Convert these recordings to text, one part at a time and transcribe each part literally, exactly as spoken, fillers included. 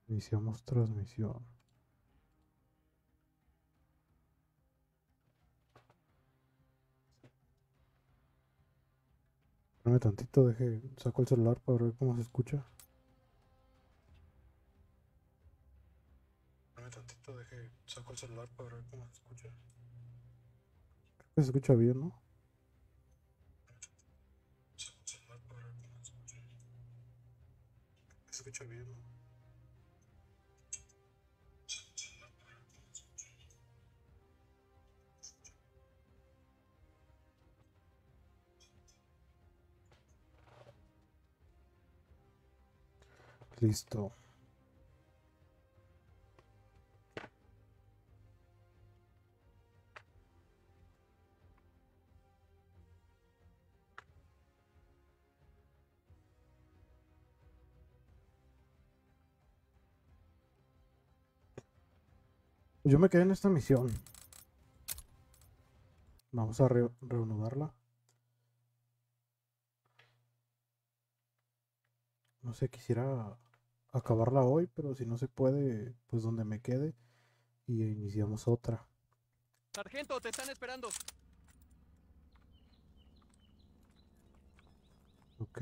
Iniciamos transmisión. Espérame tantito, deje, saco el celular para ver cómo se escucha. Espérame tantito, deje, saco el celular para ver cómo se escucha. Creo que se escucha bien, ¿no? Saco el celular para ver cómo se escucha. Creo que se escucha bien, ¿no? Listo. Yo me quedé en esta misión. Vamos a re reanudarla. No sé, quisiera acabarla hoy, pero si no se puede, pues donde me quede y iniciamos otra. Sargento, te están esperando. Ok.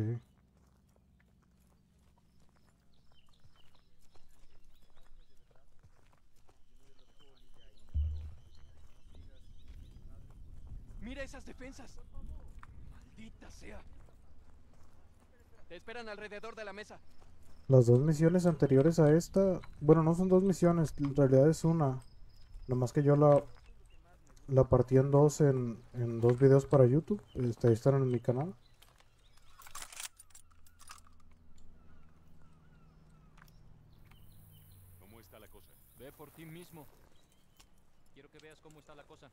Mira esas defensas. Maldita sea. Te esperan alrededor de la mesa. Las dos misiones anteriores a esta, bueno, no son dos misiones, en realidad es una. Nomás que yo la, la partí en dos en, en dos videos para YouTube. Este, ahí están en mi canal. ¿Cómo está la cosa? Ve por ti mismo. Quiero que veas cómo está la cosa.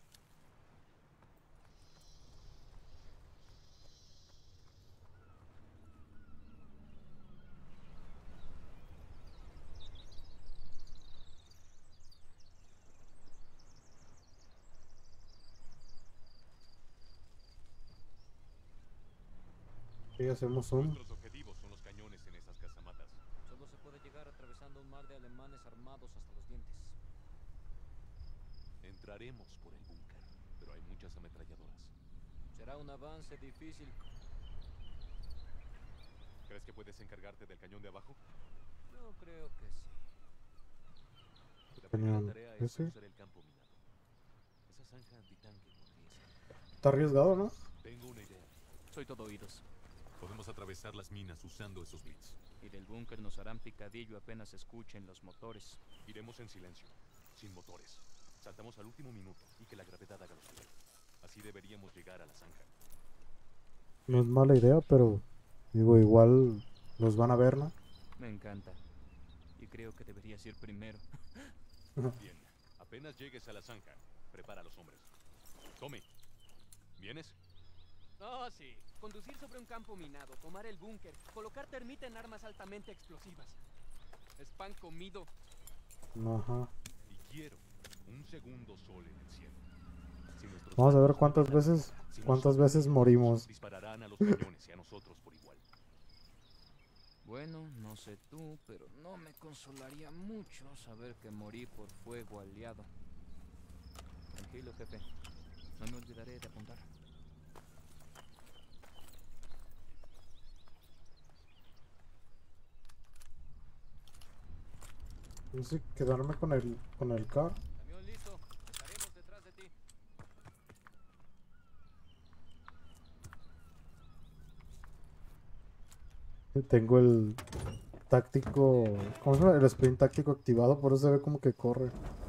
Y hacemos un... Nuestros objetivos son los cañones en esas casamatas. Solo se puede llegar atravesando un mar de alemanes armados hasta los dientes. Entraremos por el búnker, pero hay muchas ametralladoras. Será un avance difícil. ¿Crees que puedes encargarte del cañón de abajo? Yo creo que sí. La primera Cañón tarea es ese. conocer el campo minado. Esa zanja antitanque podría ser. Está arriesgado, ¿no? Tengo una idea. Soy todo oídos. Podemos atravesar las minas usando esos blitz. Y del búnker nos harán picadillo apenas escuchen los motores. Iremos en silencio, sin motores. Saltamos al último minuto y que la gravedad haga lo suyo. Así deberíamos llegar a la zanja. No es mala idea, pero digo, igual los van a ver, ¿no? Me encanta. Y creo que deberías ir primero. Bien, apenas llegues a la zanja, prepara a los hombres. Tommy, ¿vienes? Oh, sí. Conducir sobre un campo minado, tomar el búnker, colocar termita en armas altamente explosivas. Es pan comido. Ajá. Y quiero un segundo sol en el cielo. Si nuestros Vamos a ver barcos cuántas navegan, veces, si cuántas nosotros veces nos morimos. dispararán a los cañones y a nosotros por igual. Bueno, no sé tú, pero no me consolaría mucho saber que morí por fuego aliado. Tranquilo, jefe. No me olvidaré de apuntar. No sé, quedarme con el, con el car. Camión listo. Estaremos detrás de ti. Tengo el táctico, ¿cómo se llama? El sprint táctico activado, por eso se ve como que corre.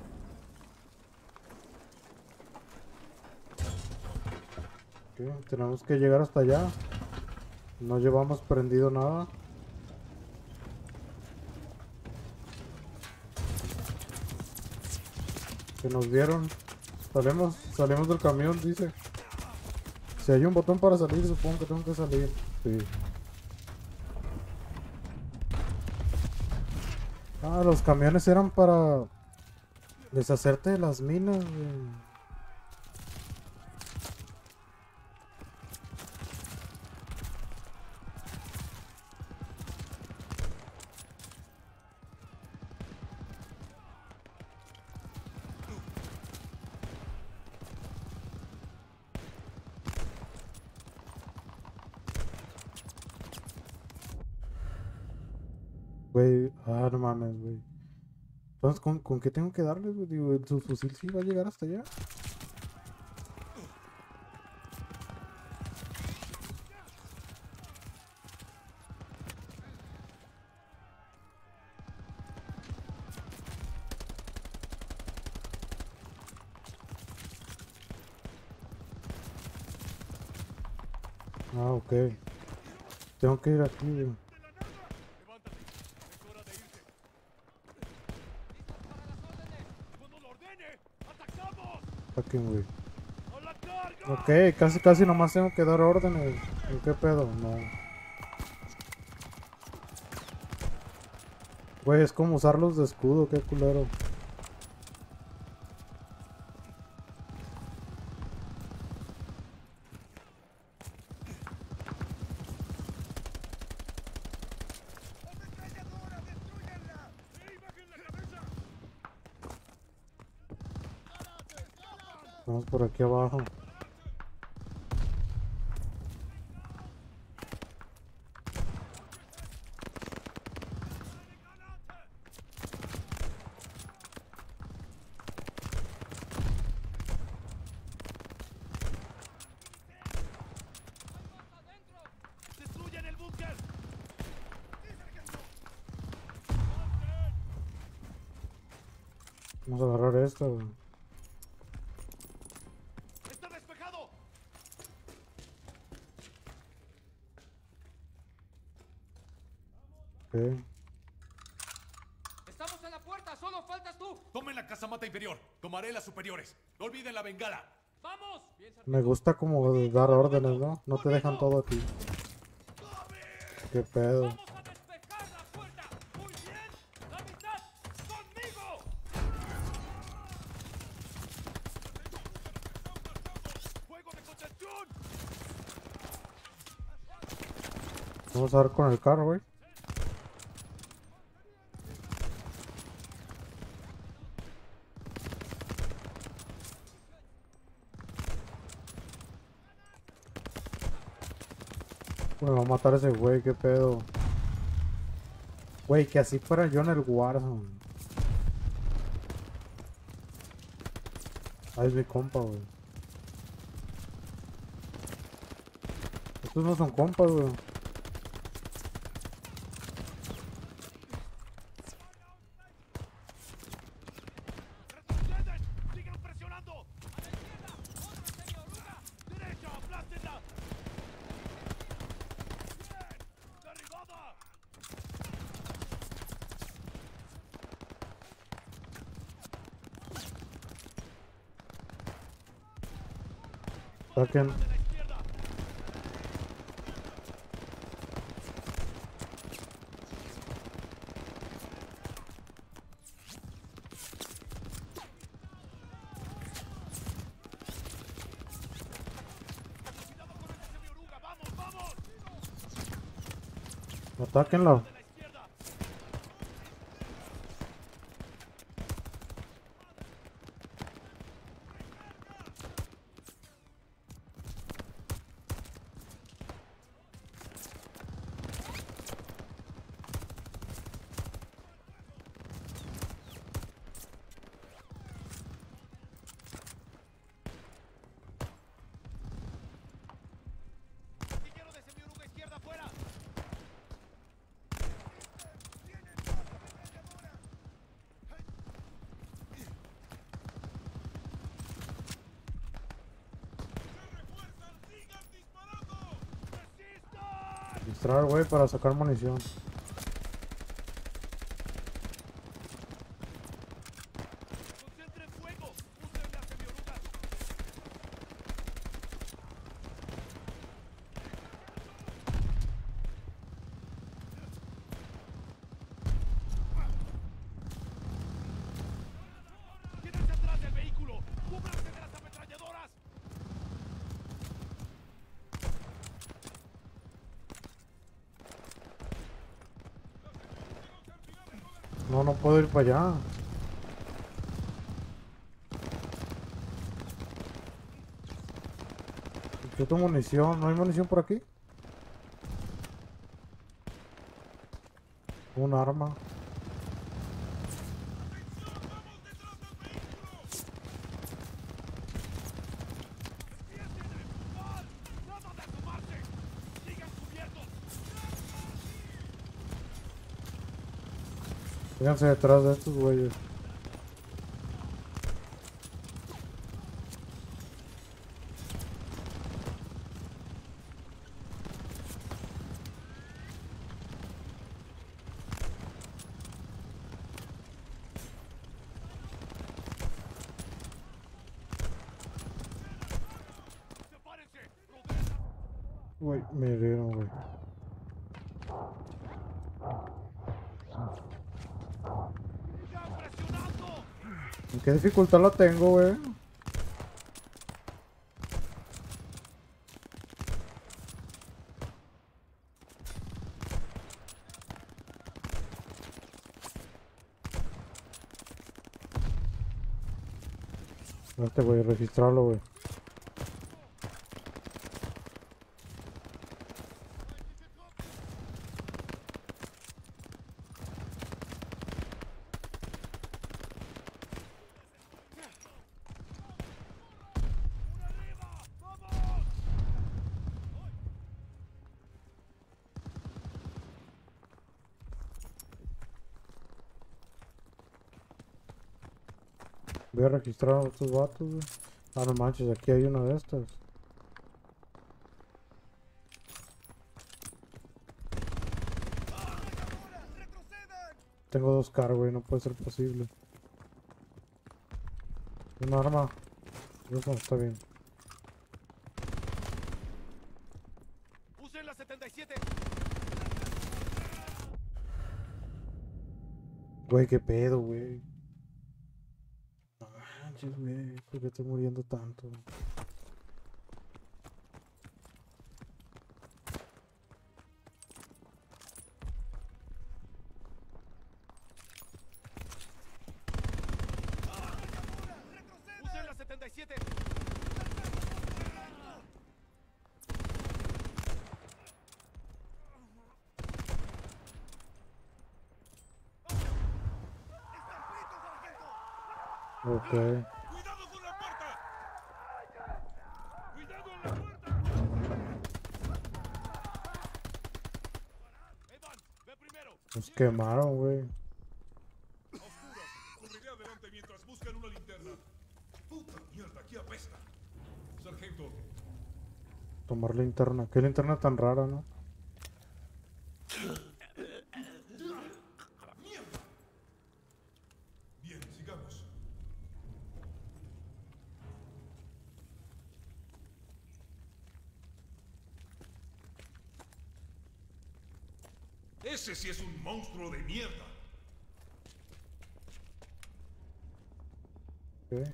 Ok, tenemos que llegar hasta allá. No llevamos prendido nada. Que nos vieron. Salimos, salimos del camión, dice. Si hay un botón para salir, supongo que tengo que salir. Sí. Ah, los camiones eran para deshacerte de las minas, güey. Güey, ah, no mames, güey. Entonces, ¿con, con qué tengo que darles, güey? Digo, ¿su fusil sí va a llegar hasta allá? Ah, ok. Tengo que ir aquí, güey. Levántate. Es hora de irse. Cuando lo ordene, atacamos. Saquen, güey. ¡A la carga! Ok, casi, casi nomás tengo que dar órdenes. ¿En qué pedo? No. Güey, es como usarlos de escudo, qué culero. Vamos por aquí abajo. ¡Destruyan el búnker! Vamos a agarrar esta, güey. ¡Está despejado! Ok. ¡Estamos en la puerta! ¡Solo faltas tú! Tomen la casamata inferior. Tomaré las superiores. No olviden la bengala. ¡Vamos! Me gusta como dar órdenes, ¿no? No te dejan todo a ti. Qué pedo. ¡Vamos a despejar la puerta! ¡Muy bien! ¡La mitad! ¡Conmigo! ¡Fuego de contención! Vamos a dar con el carro, güey. Bueno, va a matar a ese güey, qué pedo. Güey, que así fuera yo en el Warzone. Ahí es mi compa, güey. Estos no son compas, güey. ¡Retroceden! ¡Sigan presionando! ¡A la izquierda! ¡Otra semioruga! ¡Derecha! ¡Aplástenla! ¡Bien! ¡Derribada! Saquen. ¡De la izquierda! ¡Cuidado con esa semioruga! ¡Vamos, vamos! Atáquenlo. ¡De la izquierda! ¡Artillero de semioruga izquierda afuera! Distraer, güey, para sacar munición. ¡Concentren fuego! ¡Usen las semiorugas! ¡Quédense atrás del vehículo! ¡Cúbranse de las ametralladoras! No, no puedo ir para allá. Yo tengo munición. ¿No hay munición por aquí? Un arma. Fíjense detrás de estos güeyes. Güey, me hirieron, güey. ¿En qué dificultad la tengo, güey? Este, güey, registrarlo, güey. Voy a registrar a estos vatos, güey. Ah, no manches, aquí hay una de estas. Tengo dos carros, güey, no puede ser posible. Un arma. Eso está bien. ¡Usen la setenta y siete! Güey, qué pedo, güey. No manches, güey. ¿Por qué estoy muriendo tanto? ¡Usen la setenta y siete! Ok. ¡Cuidado con la puerta! ¡Cuidado en la puerta! Evan, ve primero. Nos quemaron, güey. A oscuras. Correré adelante mientras buscan una linterna. Puta mierda, aquí apesta. Sargento, Tomar linterna. Qué linterna tan rara, ¿no? bien, sigamos. Ese sí es un monstruo de mierda. Ok.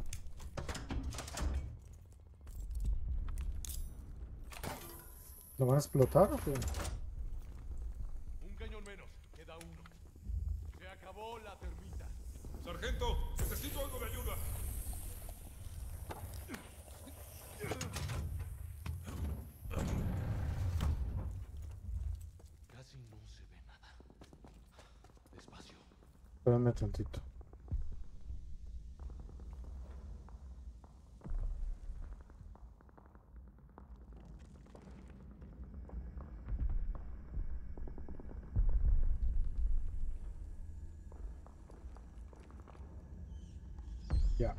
¿Lo van a explotar o qué? Un cañón menos, queda uno. Se acabó la termita. Sargento, necesito algo de ayuda. Casi no se ve nada. Despacio. Espérame tantito. Ya.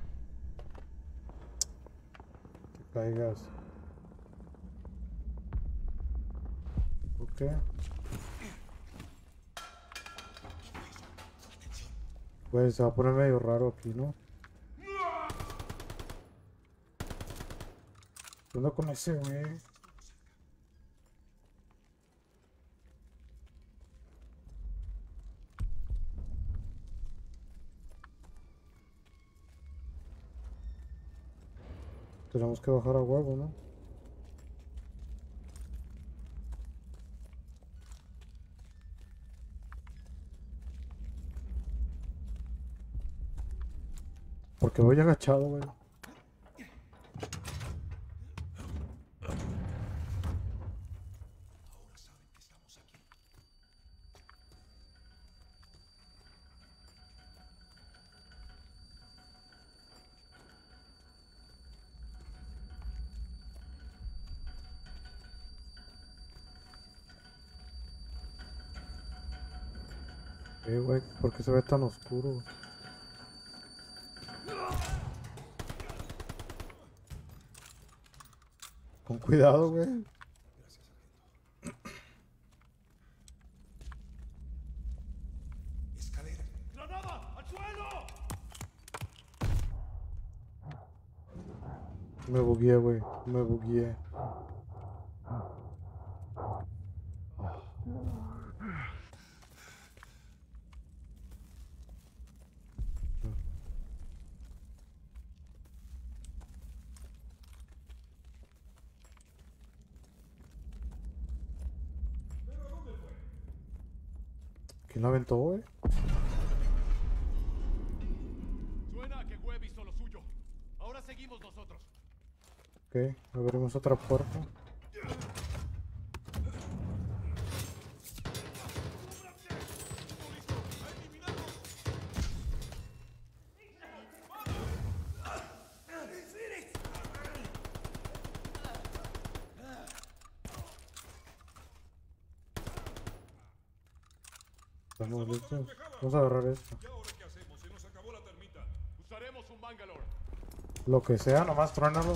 Que caigas. Ok. Pues se va a poner medio raro aquí, ¿no? ¿Qué onda con ese, güey? Tenemos que bajar a huevo, ¿no? Porque voy agachado, güey. Ahora saben que estamos aquí. Eh, güey, ¿por qué se ve tan oscuro? Con cuidado, güey. Escalera. ¡Granada! ¡Al suelo! Me bugueé, güey. Me bugueé. ¿Quién la aventó, güey? Suena a que Webb hizo lo suyo. Ahora seguimos nosotros. Ok, abrimos otra puerta. Estamos listos. Vamos a agarrar esto. ¿Y ahora qué hacemos? Se nos acabó la termita. Usaremos un Bangalore. Lo que sea, nomás truénalo.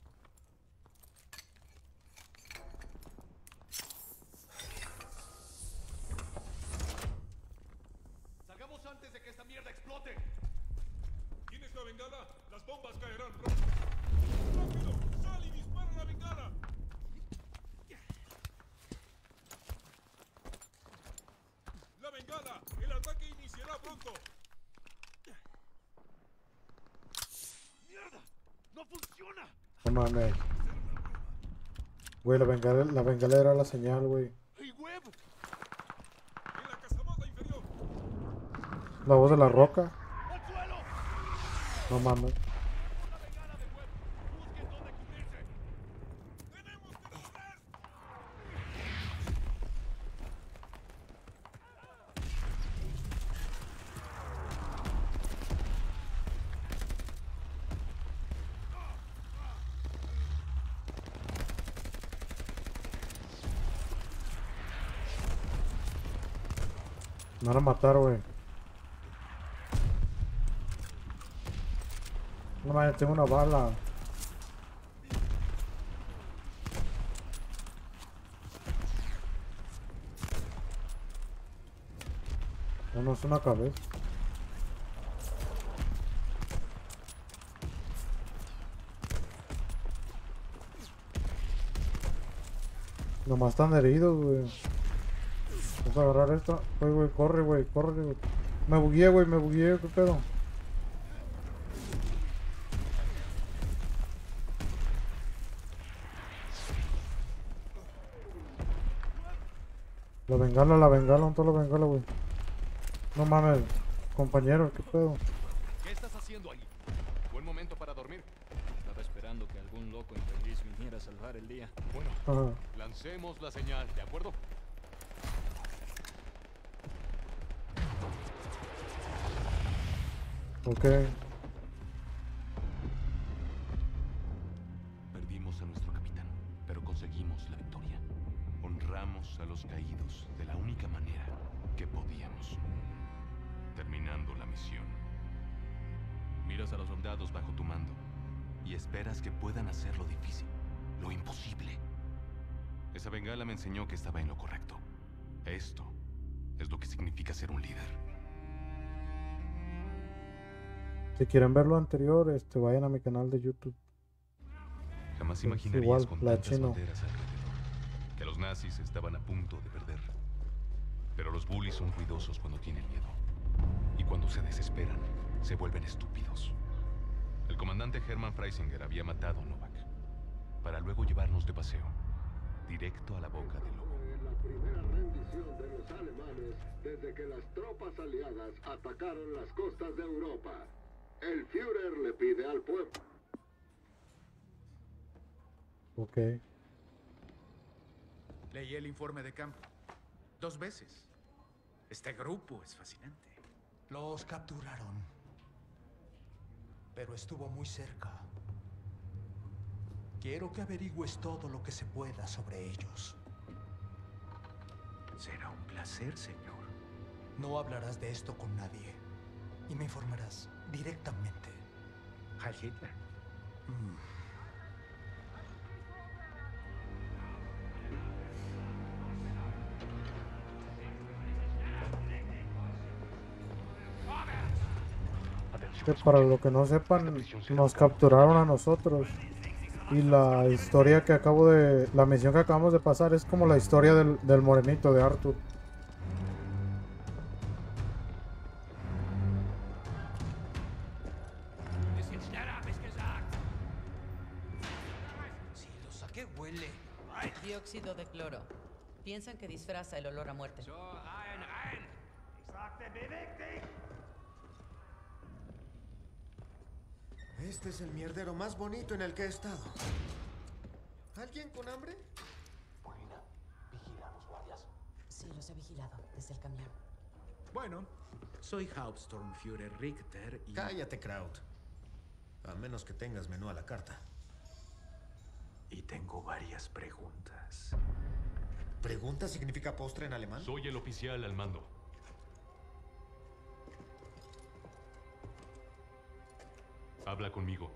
Salgamos antes de que esta mierda explote. ¿Tienes la bengala? Las bombas caerán pronto. ¡Rápido! ¡Sal y dispara la bengala! ¡La bengala! ¡El ataque iniciará pronto! ¡Mierda! ¡No funciona! No mames. Güey, la bengala, la bengala era la señal, güey. ¡Hey, Webb! En la casabota inferior. La voz de la roca. ¡Al suelo! No mames. ¡La bengala de Webb! ¡Busquen dónde cubrirse! ¡Tenemos que correr! Me van a matar, güey. No mames, tengo una bala. No, no es una cabeza. Nomás están heridos, güey. Vamos a agarrar esto. Güey, güey, corre, güey, corre, güey. Me bugueé, güey, me bugueé, ¿qué pedo? La bengala, la bengala, un la bengala, güey. No mames, compañero, ¿qué pedo? ¿Qué estás haciendo ahí? Buen momento para dormir. Estaba esperando que algún loco infeliz viniera a salvar el día. Bueno, Ajá. lancemos la señal, ¿de acuerdo? Ok. Perdimos a nuestro capitán, pero conseguimos la victoria. Honramos a los caídos de la única manera que podíamos. Terminando la misión. Miras a los soldados bajo tu mando y esperas que puedan hacer lo difícil, lo imposible. Esa bengala me enseñó que estaba en lo correcto. Esto es lo que significa ser un líder. Si quieren ver lo anterior, este, vayan a mi canal de YouTube. Jamás Es imaginarías igual, con la tantas chino. banderas alrededor que los nazis estaban a punto de perder. Pero los bullies son ruidosos cuando tienen miedo. Y cuando se desesperan, se vuelven estúpidos. El comandante Hermann Freisinger había matado a Novak para luego llevarnos de paseo, directo a la boca del lobo. La primera rendición de los alemanes desde que las tropas aliadas atacaron las costas de Europa. El Führer le pide al pueblo. Ok. Leí el informe de campo. Dos veces. Este grupo es fascinante. Los capturaron. Pero estuvo muy cerca. Quiero que averigües todo lo que se pueda sobre ellos. Será un placer, señor. No hablarás de esto con nadie. Y me informarás directamente. Heil Hitler. Mm. Que para lo que no sepan, nos capturaron a nosotros. Y la historia que acabo de... La misión que acabamos de pasar es como la historia del, del morenito de Arthur. Si lo saqué, huele. Dióxido de cloro. Piensan que disfraza el olor a muerte. Este es el mierdero más bonito en el que he estado. ¿Alguien con hambre? Buena. Vigila a los guardias. Sí, los he vigilado desde el camión. Bueno, soy Hauptsturmführer Richter y... Cállate, Kraut. A menos que tengas menú a la carta. Y tengo varias preguntas. ¿Pregunta significa postre en alemán? Soy el oficial al mando. Habla conmigo.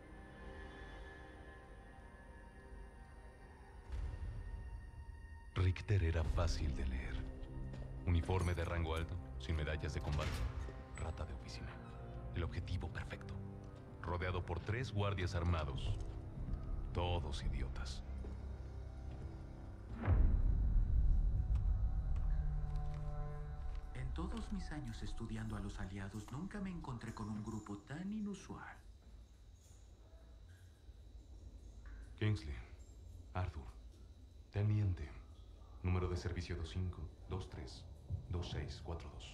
Richter era fácil de leer. Uniforme de rango alto, sin medallas de combate. Rata de oficina. El objetivo perfecto. Rodeado por tres guardias armados. Todos idiotas. En todos mis años estudiando a los aliados, nunca me encontré con un grupo tan inusual. Kingsley. Arthur. Teniente. Número de servicio dos cinco dos tres dos seis cuatro dos.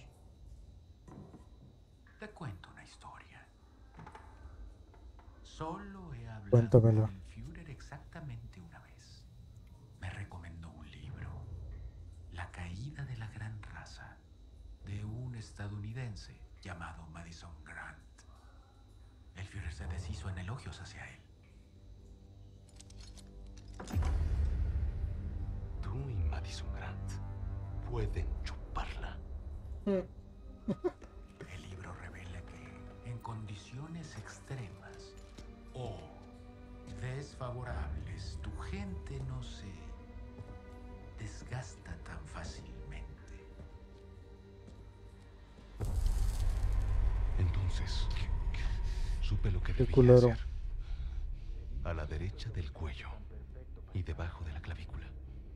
Te cuento una historia. Solo he hablado Cuéntamela. con el Führer exactamente una vez. Me recomendó un libro, La caída de la gran raza, de un estadounidense llamado Madison Grant. El Führer se deshizo en elogios hacia él. Tú y Madison Grant pueden chuparla. El libro revela que en condiciones extremas o desfavorables, tu gente no se desgasta tan fácilmente. Entonces, supe lo que Qué debía culero. hacer. A la derecha del cuello y debajo de la clavícula.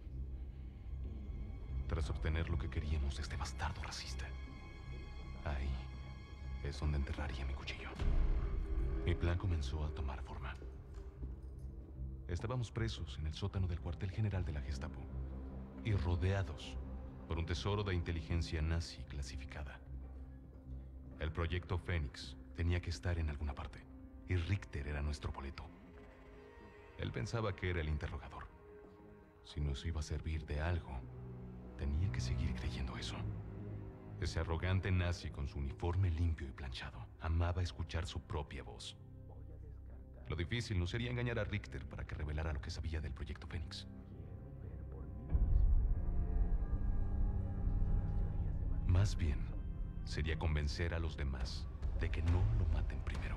Tras obtener lo que queríamos de este bastardo racista. Ahí es donde enterraría mi cuchillo. Mi plan comenzó a tomar forma. Estábamos presos en el sótano del cuartel general de la Gestapo y rodeados por un tesoro de inteligencia nazi clasificada. El proyecto Fénix tenía que estar en alguna parte y Richter era nuestro boleto. Él pensaba que era el interrogador. Si nos iba a servir de algo, tenía que seguir creyendo eso. Ese arrogante nazi con su uniforme limpio y planchado amaba escuchar su propia voz. Lo difícil no sería engañar a Richter para que revelara lo que sabía del proyecto Fénix. Más bien, sería convencer a los demás de que no lo maten primero.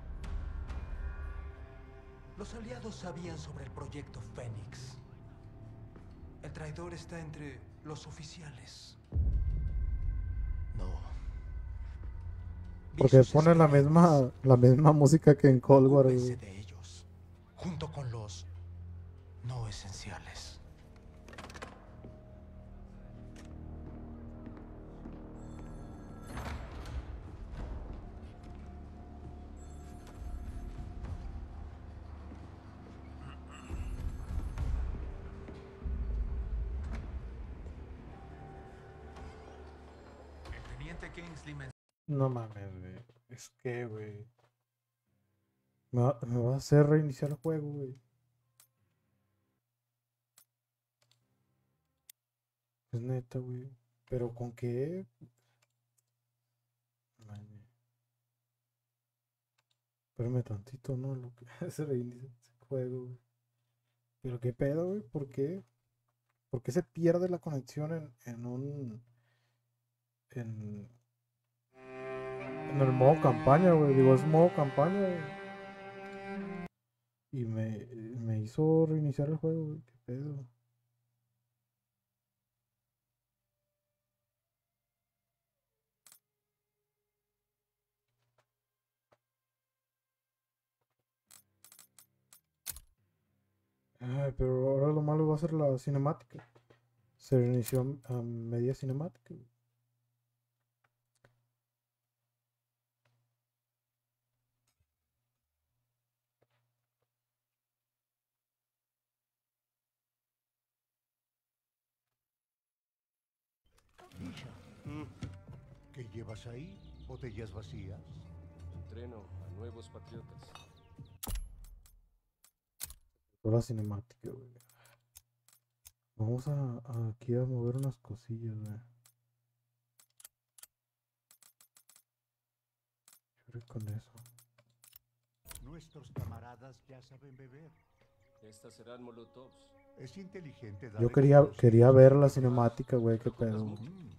Los aliados sabían sobre el proyecto Fénix. El traidor está entre los oficiales. No. Porque Vi sus pone la esqueletos. misma, la misma música que en Cold War. Ocúpese güey. de ellos, junto con los no esenciales. El teniente Kingsley me... No mames, güey. Es que, güey. Me va, me va a hacer reiniciar el juego, güey. Es neta, güey. ¿Pero con qué? Mames. Espérame tantito, ¿no? Lo que se reinicia el juego, güey. ¿Pero qué pedo, güey? ¿Por qué? ¿Por qué se pierde la conexión en, en un... en, en el modo campaña, güey. Digo, es modo campaña, güey. Y me, me hizo reiniciar el juego, güey. Qué pedo. Ay, pero ahora lo malo va a ser la cinemática. Se reinició a media cinemática. Isha, ¿qué llevas ahí? ¿Botellas vacías? Entreno a nuevos patriotas. La cinemática, güey. Vamos a, a aquí a mover unas cosillas, güey. Yo con eso. Nuestros camaradas ya saben beber. Estas serán molotovs. Es inteligente dar Yo quería, quería ver la cinemática, güey, qué pedo. Mm.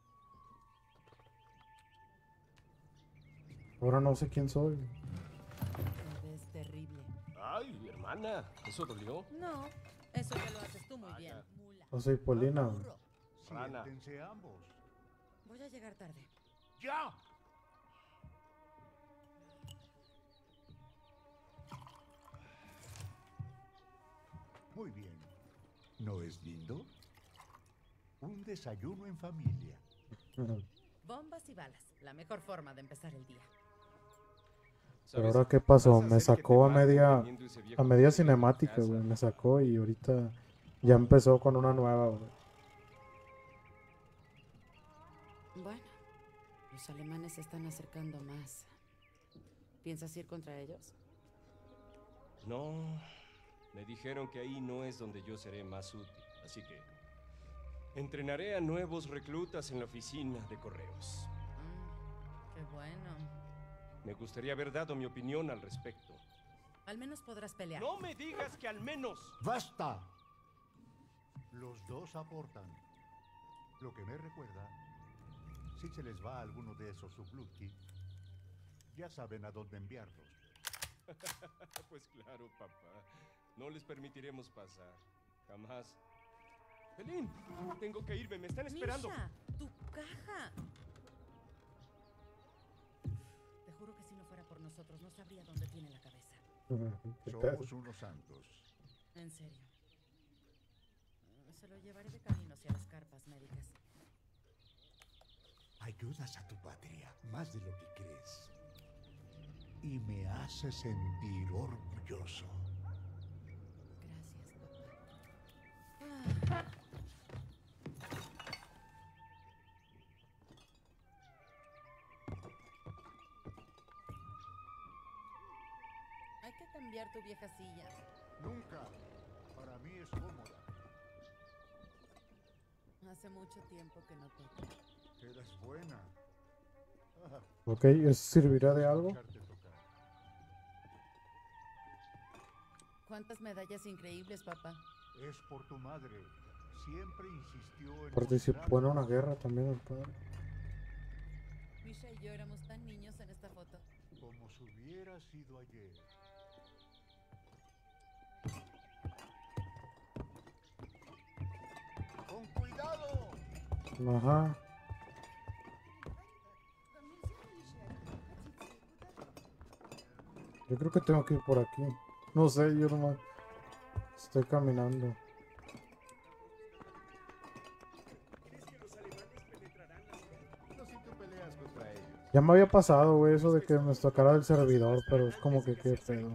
Ahora no sé quién soy. Es terrible. Ay, hermana, ¿eso dolió? No, eso que lo haces tú muy bien. Mula. No soy Polina, güey. Burro. Rana. Siéntense ambos. Voy a llegar tarde. ¡Ya! Muy bien. ¿No es lindo? Un desayuno en familia. Bombas y balas. La mejor forma de empezar el día. Pero ahora qué pasó, me sacó a media a media cinemática, güey, me sacó y ahorita ya empezó con una nueva, güey. Bueno, los alemanes se están acercando más. ¿Piensas ir contra ellos? No, me dijeron que ahí no es donde yo seré más útil, así que entrenaré a nuevos reclutas en la oficina de correos. Mm, qué bueno. Me gustaría haber dado mi opinión al respecto. Al menos podrás pelear. ¡No me digas que al menos! ¡Basta! Los dos aportan. Lo que me recuerda, si se les va a alguno de esos Sublutki, ya saben a dónde enviarlos. Pues claro, papá. No les permitiremos pasar. Jamás. Pelín, tengo que irme. Me están esperando. ¡Misha! ¡Tu caja! Te juro que si no fuera por nosotros, no sabría dónde tiene la cabeza. Somos unos santos. En serio. Se lo llevaré de camino hacia las carpas médicas. Ayudas a tu patria más de lo que crees. Y me hace sentir orgulloso. Gracias, papá. Ah. Hay que cambiar tu vieja silla. Nunca. Para mí es cómoda. Hace mucho tiempo que no toco. Eres buena. Ah, Ok, ¿eso servirá de algo? escucharte tocar. ¿Cuántas medallas increíbles, papá? Es por tu madre. Siempre insistió en Participó en mostrarme una guerra también el padre. Misha y yo éramos tan niños en esta foto. como si hubiera sido ayer. ¡Con cuidado! Ajá. Yo creo que tengo que ir por aquí. No sé, yo nomás estoy caminando. Ya me había pasado, güey, eso de que me tocara el servidor, pero es como que qué pedo.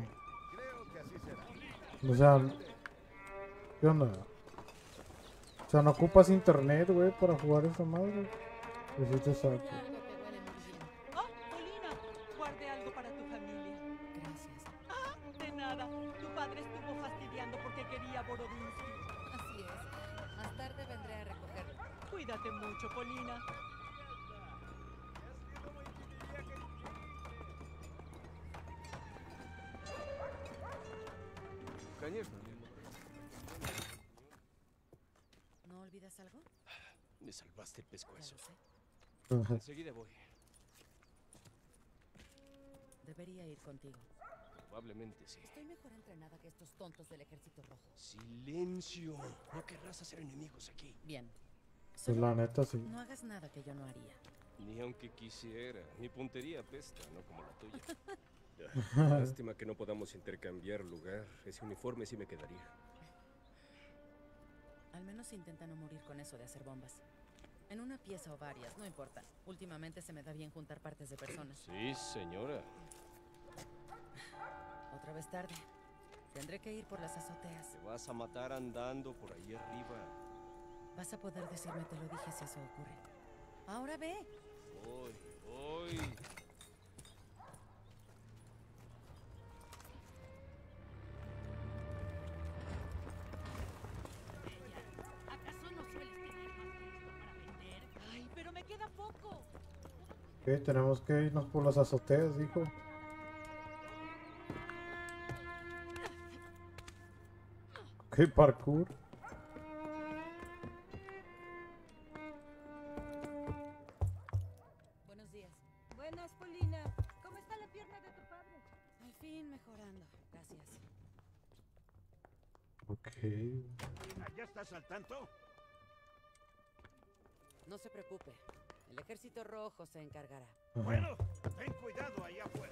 O sea, ¿qué onda? O sea, no ocupas internet, güey, para jugar esa madre. Pues sí te saco. Oh, Polina, guardé algo para tu familia. Gracias. Ah, de nada. Tu padre estuvo fastidiando porque quería Borodinsky. Así es. Más tarde vendré a recogerlo. Cuídate mucho, Polina. ¿No olvidas algo? Me salvaste el pescuezo. Ya lo sé. Enseguida voy. Debería ir contigo. Probablemente sí. Estoy mejor entrenada que estos tontos del Ejército Rojo. Silencio. No querrás hacer enemigos aquí. Bien. Pues la neta sí. No hagas nada que yo no haría. Ni aunque quisiera. Mi puntería apesta, no como la tuya. Lástima que no podamos intercambiar lugar. Ese uniforme sí me quedaría. Al menos intenta no morir con eso de hacer bombas. En una pieza o varias, no importa. Últimamente se me da bien juntar partes de personas. Sí, señora. Otra vez tarde. Tendré que ir por las azoteas. Te vas a matar andando por ahí arriba. Vas a poder decirme te lo dije si eso ocurre. Ahora ve. Voy, voy. ¿Acaso no sueles tener más de esto para vender? Ay, pero me queda poco. Ok, tenemos que irnos por las azoteas, dijo. Ok, parkour. Buenos días. Buenas, Polina. ¿Cómo está la pierna de tu padre? Al fin mejorando. Gracias. Ok. ¿Ya estás al tanto? No se preocupe. El Ejército Rojo se encargará. Ajá. Bueno, ten cuidado allá afuera.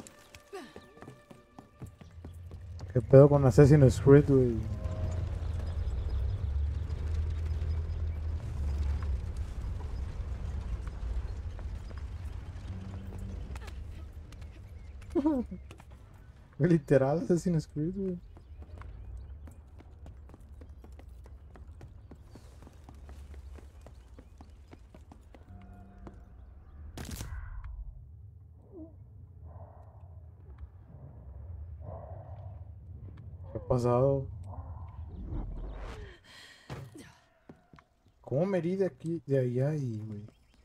¿Qué pedo con Assassin's Creed, güey? Literal Assassin's Creed, güey. ¿Qué ha pasado? ¿Cómo me herí de aquí, de allá y, güey?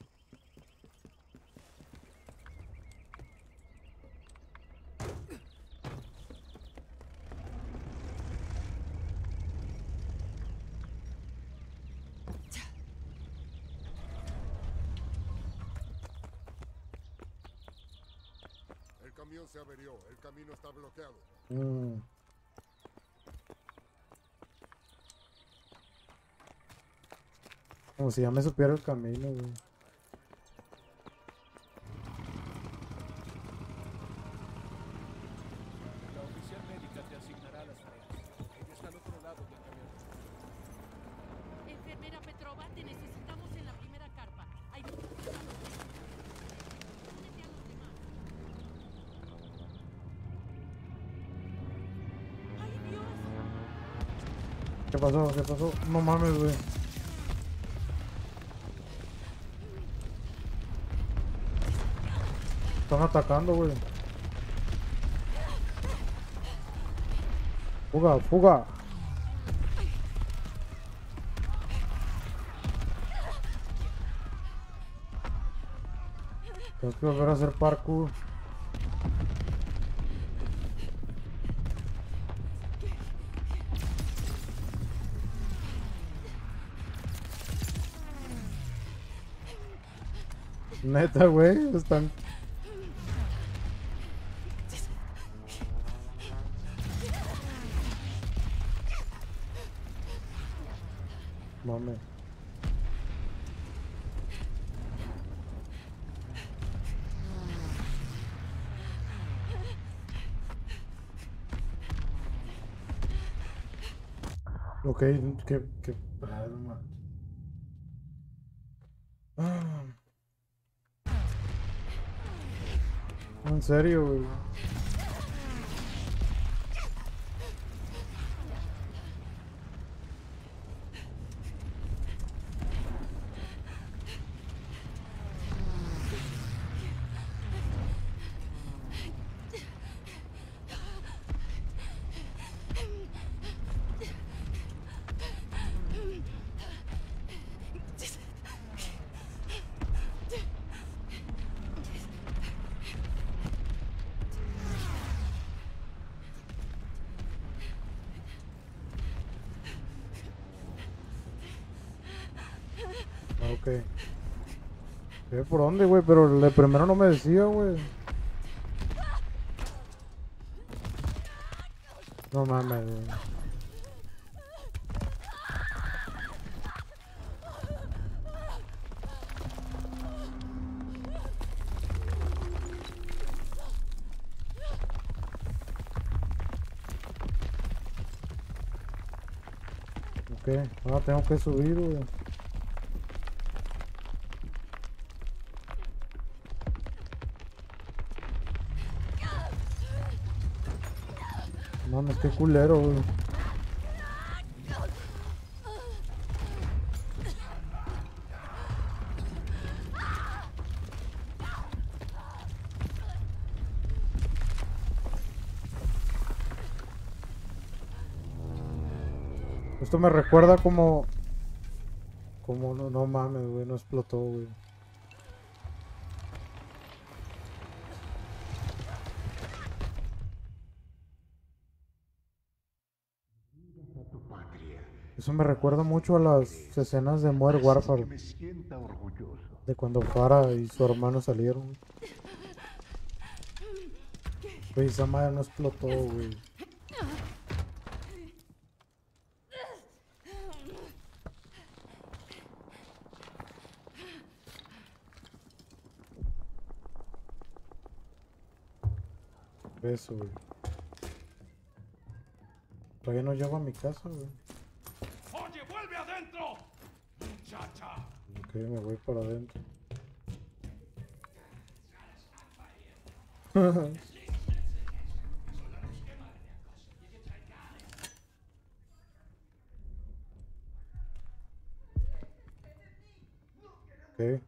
El camión se averió. El camino está bloqueado. Mm. Como si ya me supiera el camino, güey. La oficial médica te asignará las tareas. Ella está al otro lado del camión. Enfermera Petrova, te necesitamos en la primera carpa. Hay muchos soldados. Únete a los demás. ¡Ay, Dios! ¿Qué pasó? ¿Qué pasó? No mames, güey. Están atacando, güey. Fuga, fuga. Tengo que volver a hacer parkour. Neta, güey, están... Mame. Ok, qué, qué problema. Ah. En serio, güey. Ok. ¿Qué? ¿Por dónde, güey? Pero el de primero no me decía, güey. No mames, güey. Ok, ahora tengo que subir, güey. Mames, qué culero, güey. Esto me recuerda como... Como no, no mames, güey, no explotó, güey. Eso me recuerda mucho a las escenas de Modern Warfare. De cuando Farah y su hermano salieron. Güey, esa madre no explotó, güey. Eso, güey. Todavía no llego a mi casa, güey. ¡Oye, vuelve adentro! ¡Muchacha! Ok, me voy para adentro. Ok.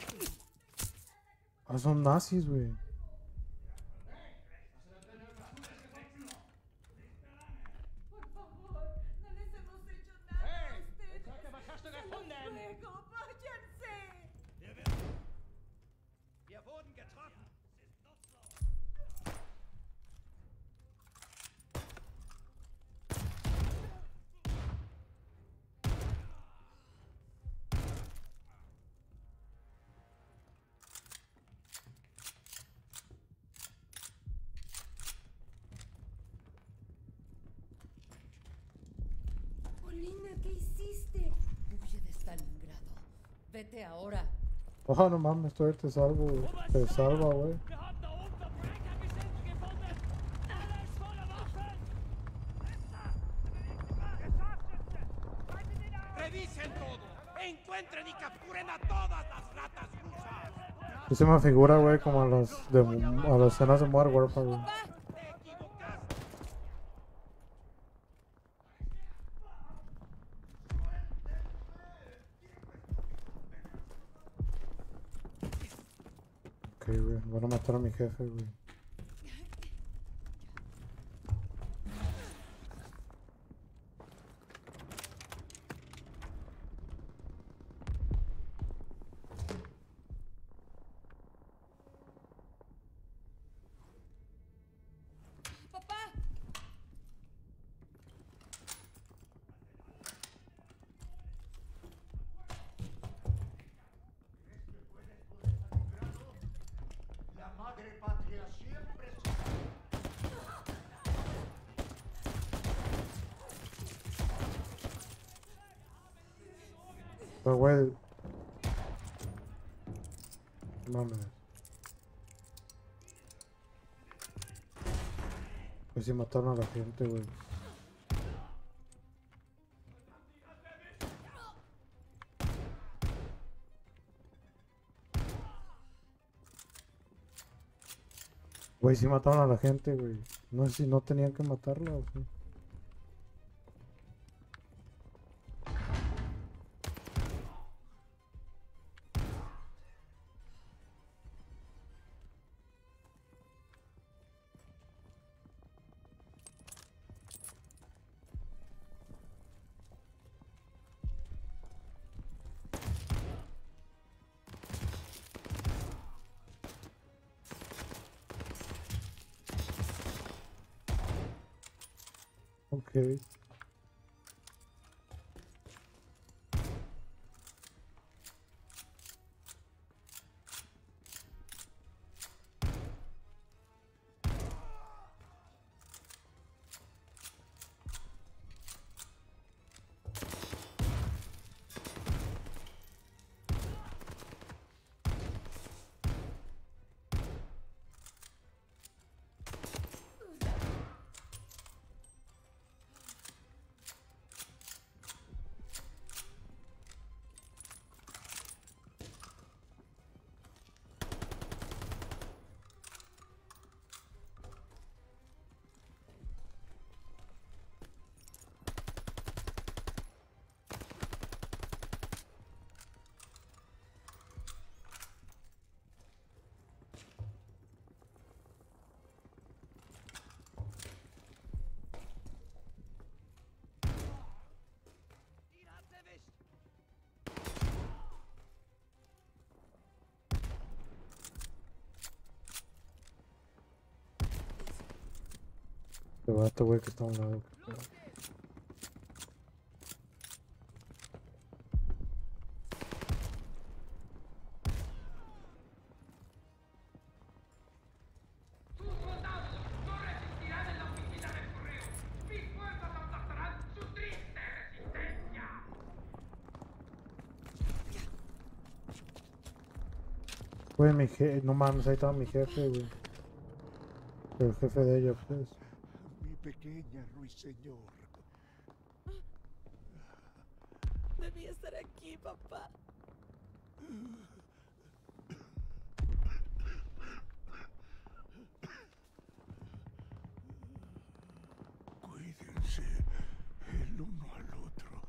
Ah, son nazis, güey. Wir wurden getroffen. Polina, ¿qué hiciste? Huye de Stalingrado. Vete ahora. Oh, no mames, todavía te salvo, güey. Te salva, güey. ¡Revisen todo! ¡Encuentren y capturen a todas las ratas rusas! Sí se me figura, güey, como a las, de, a las escenas de Modern Warfare, güey. Ok, güey, van a matar a mi jefe, güey. La madre patria siempre... Pero, güey. Mames. Pues sí mataron a la gente, güey. Güey, sí mataron a la gente, güey. No sé si no tenían que matarla o sí. Ok. va este güey que está a un lado. Güey, mi jefe, no mames, ahí estaba mi jefe, güey. El jefe de ella, pues. Mi pequeña ruiseñor. Debí estar aquí, papá. Cuídense el uno al otro.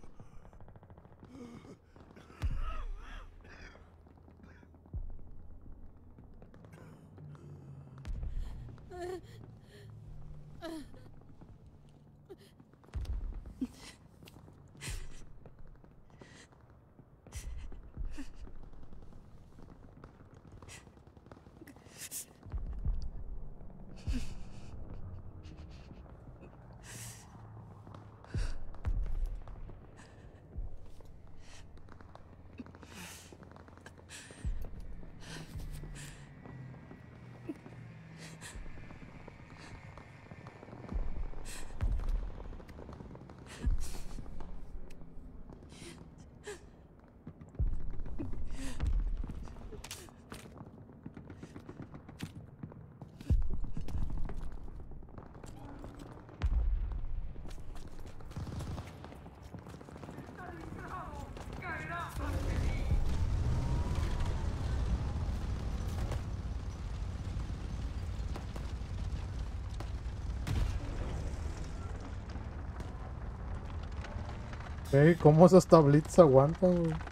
Ey, ¿cómo esas tablitas aguantan, güey?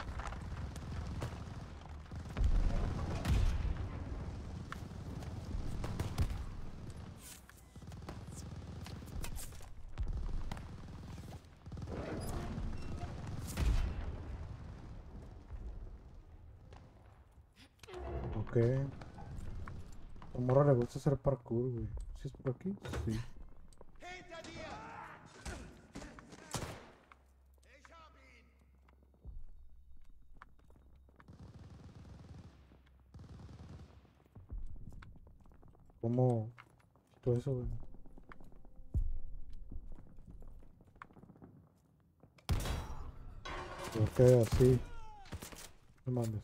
Ok. A Morra le gusta hacer parkour, güey. ¿Sí es por aquí? Sí. ¿Cómo? Todo eso, güey. Ok, así. No mames.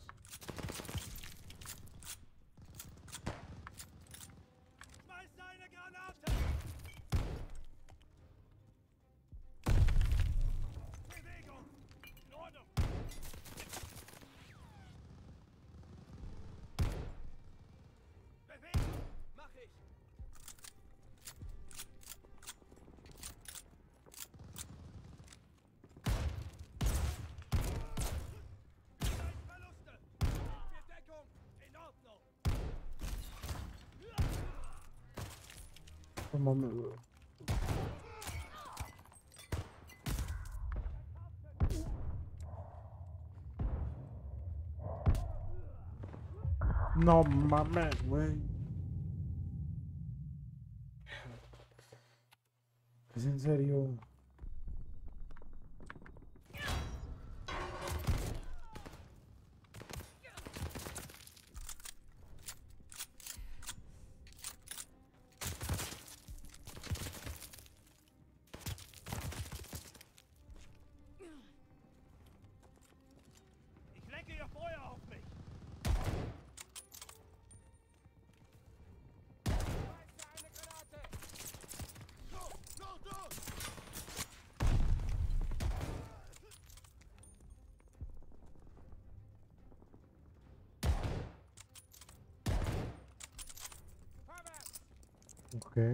No mames, güey. No mames, güey. ¿Es en serio? Ich lenke Ihr Feuer auf mich! Eine Granate! No, no, no! Ok.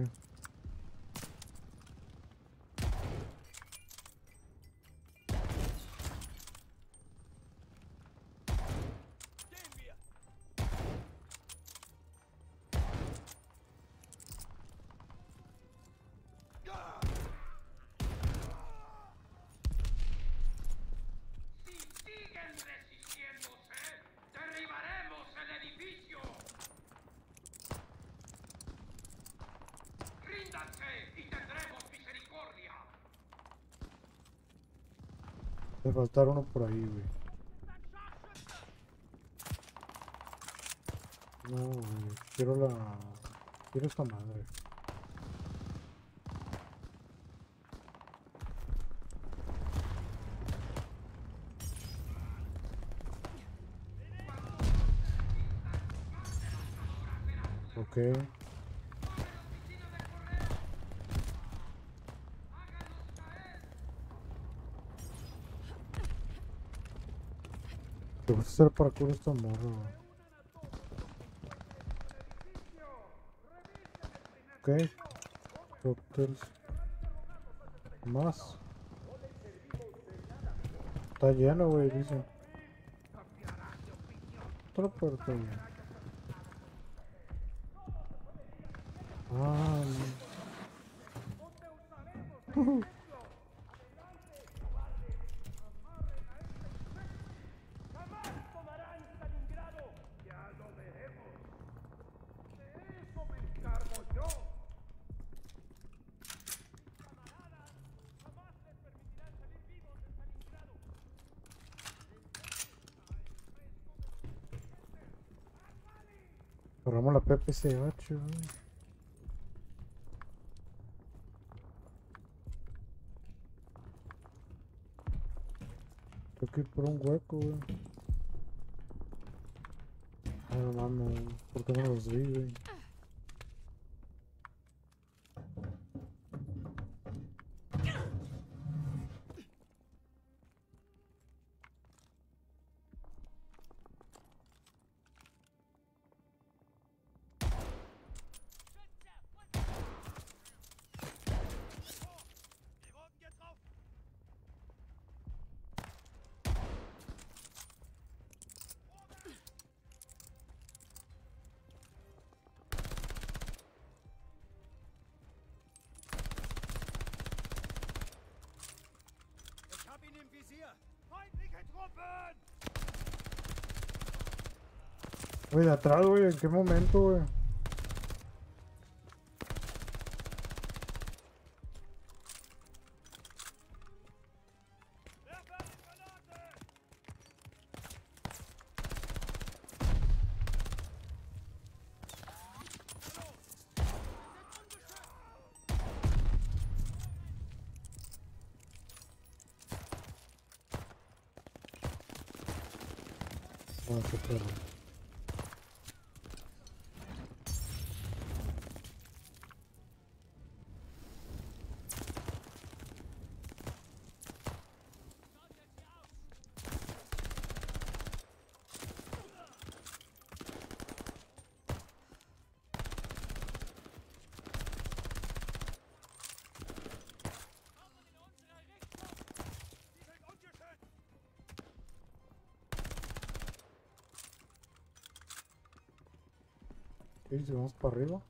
Si siguen resistiéndose, derribaremos el edificio. Debe faltar uno por ahí, güey. No, güey. Quiero la... Quiero esta madre. Ok. ¿Qué vas a hacer para curar esta morra? Ok. Cócteles. Más. Está lleno, güey, dice. Otra puerta, güey. Ah. Uh-huh. Agarramos la P P C ocho, güey. Tengo que ir por un hueco, güey. Ay, no mames, ¿por qué no los vi, güey? Güey, de atrás, güey, ¿en qué momento, güey? Ah, qué perro. ¿Y si vamos para arriba?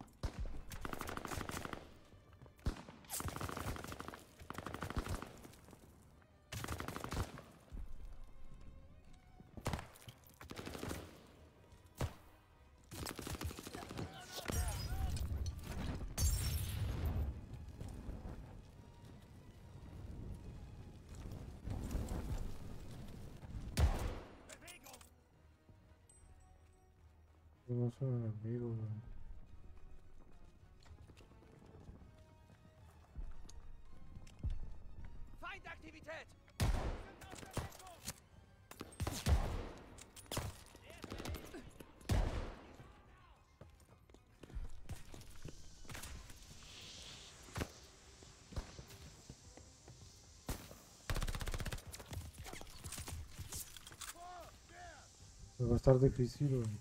No son enemigos, güey. Feindaktivität! Va a estar difícil, güey.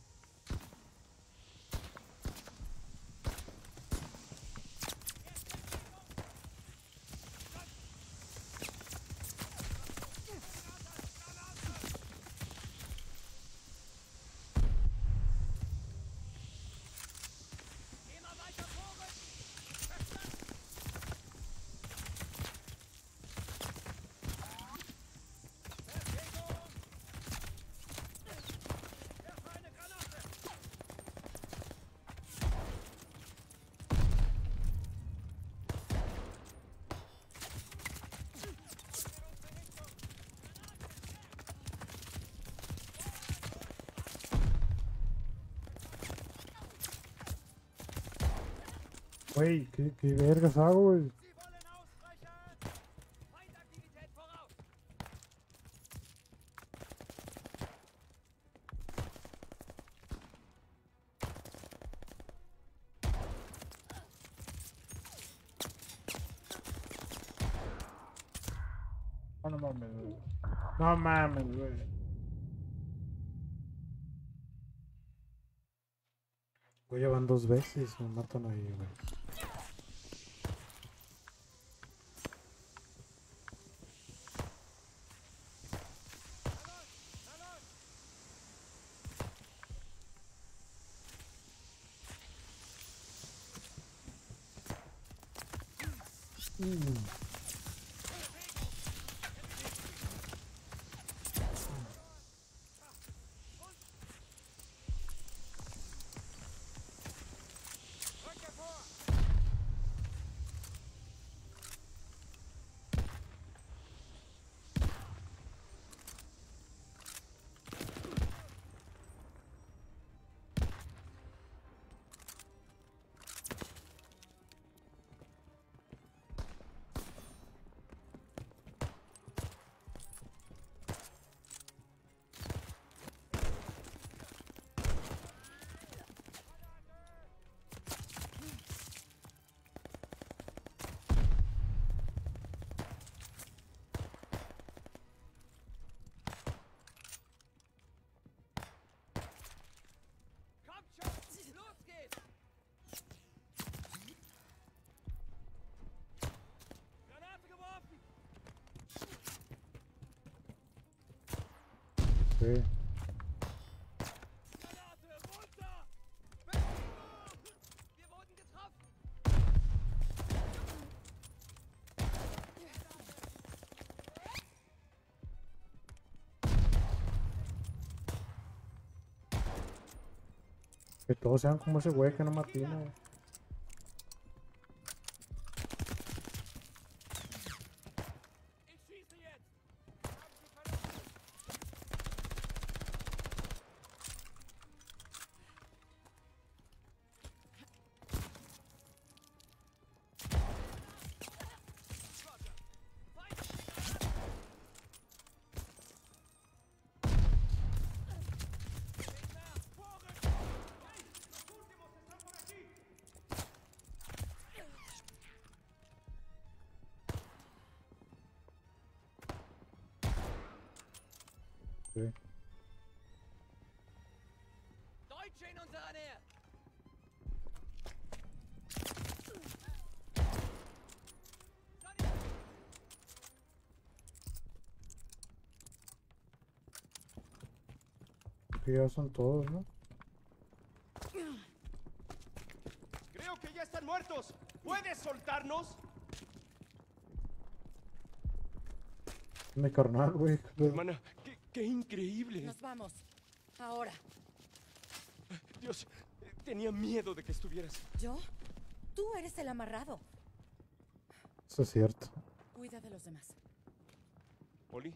Güey, ¿qué, qué vergas hago, güey? Ah, no mames, güey. No mames, güey. Güey, ya van dos veces, me matan ahí, güey. Mm. Sí. Que todos sean como ese güey que no matina, güey. Sí. Deutsche in unserer Nähe! Que ya son todos, ¿no? Creo que ya están muertos. ¿Puedes soltarnos? Mi carnal, güey. Hermana, qué, qué increíble. Nos vamos. Ahora. Dios, tenía miedo de que estuvieras. ¿Yo? Tú eres el amarrado. Eso es cierto. Cuida de los demás. ¿Oli?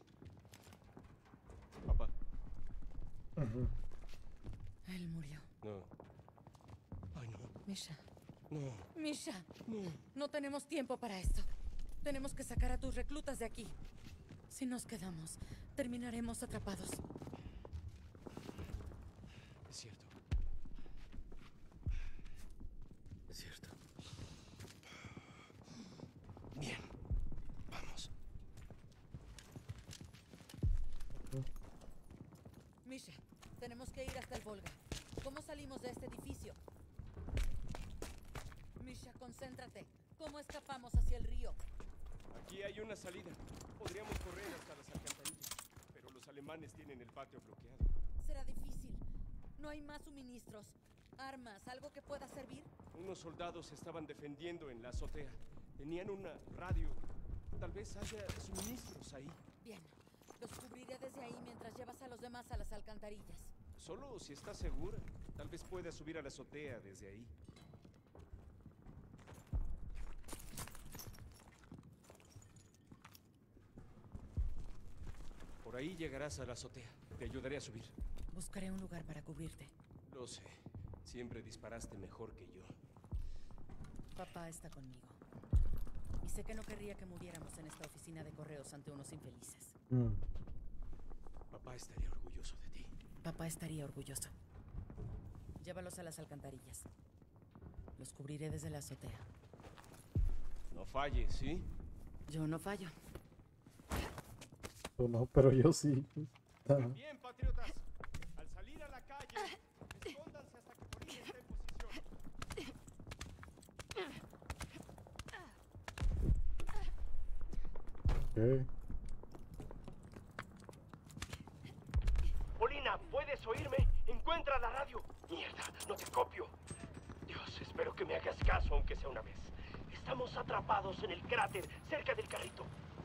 Papá. Uh-huh. Él murió. No. Ay, no. Misha. No. Misha. No. No tenemos tiempo para esto. Tenemos que sacar a tus reclutas de aquí. Si nos quedamos, terminaremos atrapados. Es cierto. Es cierto. Bien. Vamos. Misha, tenemos que ir hasta el Volga. ¿Cómo salimos de este edificio? Misha, concéntrate. ¿Cómo escapamos hacia el río? Aquí hay una salida. Podríamos correr hasta las alcantarillas, pero los alemanes tienen el patio bloqueado. Será difícil. No hay más suministros. Armas, algo que pueda servir. Unos soldados se estaban defendiendo en la azotea. Tenían una radio. Tal vez haya suministros ahí. Bien. Los cubriré desde ahí mientras llevas a los demás a las alcantarillas. Solo si estás segura. Tal vez puedas subir a la azotea desde ahí. Por ahí llegarás a la azotea. Te ayudaré a subir. Buscaré un lugar para cubrirte. Lo sé. Siempre disparaste mejor que yo. Papá está conmigo. Y sé que no querría que muriéramos en esta oficina de correos ante unos infelices. Mm. Papá estaría orgulloso de ti. Papá estaría orgulloso. Llévalos a las alcantarillas. Los cubriré desde la azotea. No falles, ¿sí? Yo no fallo. Tú no, pero yo sí. Ah. Bien, patriotas. Al salir a la calle, escóndanse hasta que Polina esté en posición. Okay. Polina, ¿puedes oírme? Encuentra la radio. Mierda, no te copio. Dios, espero que me hagas caso, aunque sea una vez. Estamos atrapados en el cráter, cerca del carrito.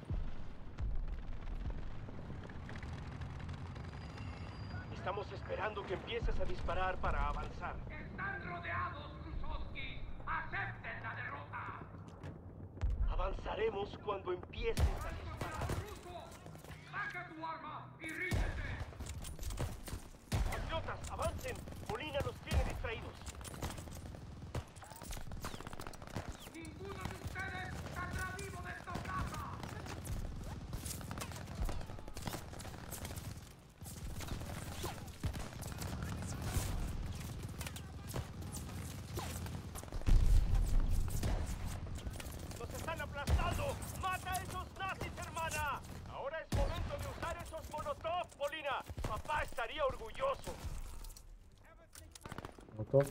Estamos esperando que empieces a disparar para avanzar. ¡Están rodeados, Krusovsky! ¡Acepten la derrota! Avanzaremos cuando empieces a disparar. ¡Ruso! ¡Saca tu arma y ríndete! ¡Patriotas, avancen! Polina los tiene distraídos. ¡Ninguno de ustedes saldrá vivo de esta plaza! ¡Nos están aplastando! ¡Mata a esos nazis, hermana! Ahora es momento de usar esos molotov, Polina. Papá estaría orgulloso. Molotov.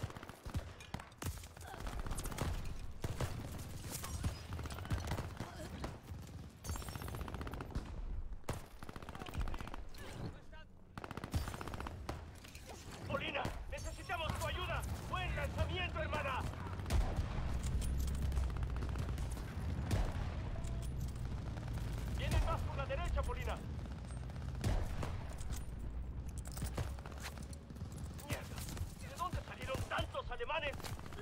Polina, necesitamos tu ayuda. ¡Buen lanzamiento, hermana! Vienen más por la derecha, Polina. Mierda, ¿de dónde salieron tantos alemanes?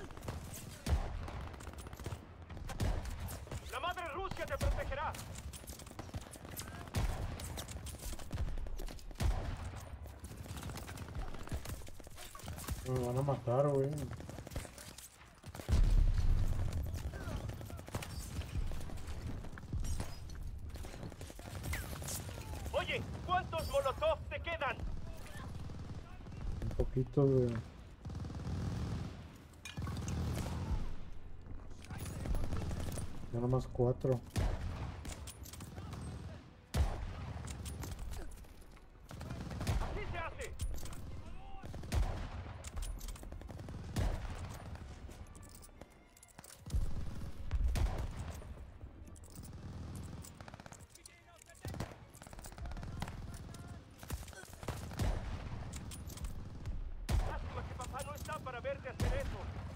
La madre Rusia te protegerá. Me van a matar, güey. Oye, ¿cuántos molotov te quedan? Un poquito de... Ya nomás cuatro. ¡Así se hace! Lástima que papá no está para verte hacer eso.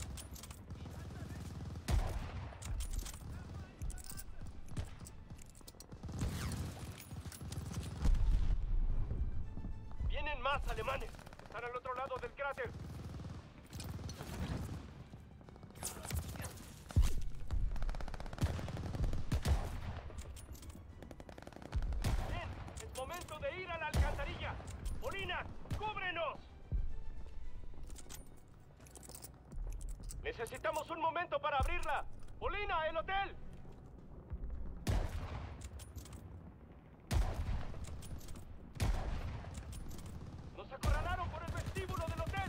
Vienen más alemanes. Están al otro lado del cráter. Bien, es momento de ir a la alcantarilla. Polina, ¡cúbrenos! Necesitamos un momento para abrirla. Polina, el hotel. Nos acorralaron por el vestíbulo del hotel.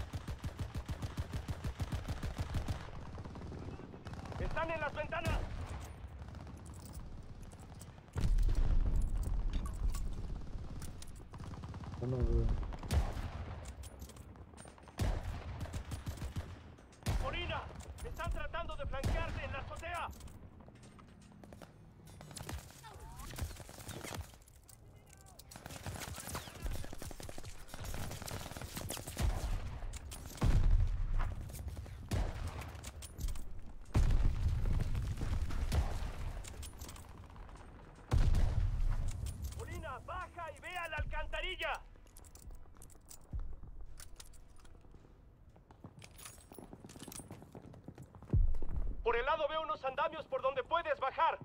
Están en las ventanas. Bueno, güey. Polina, están tratando de flanquearte en la azotea. Polina, baja y ve a la alcantarilla. Por el lado veo unos andamios por donde puedes bajar.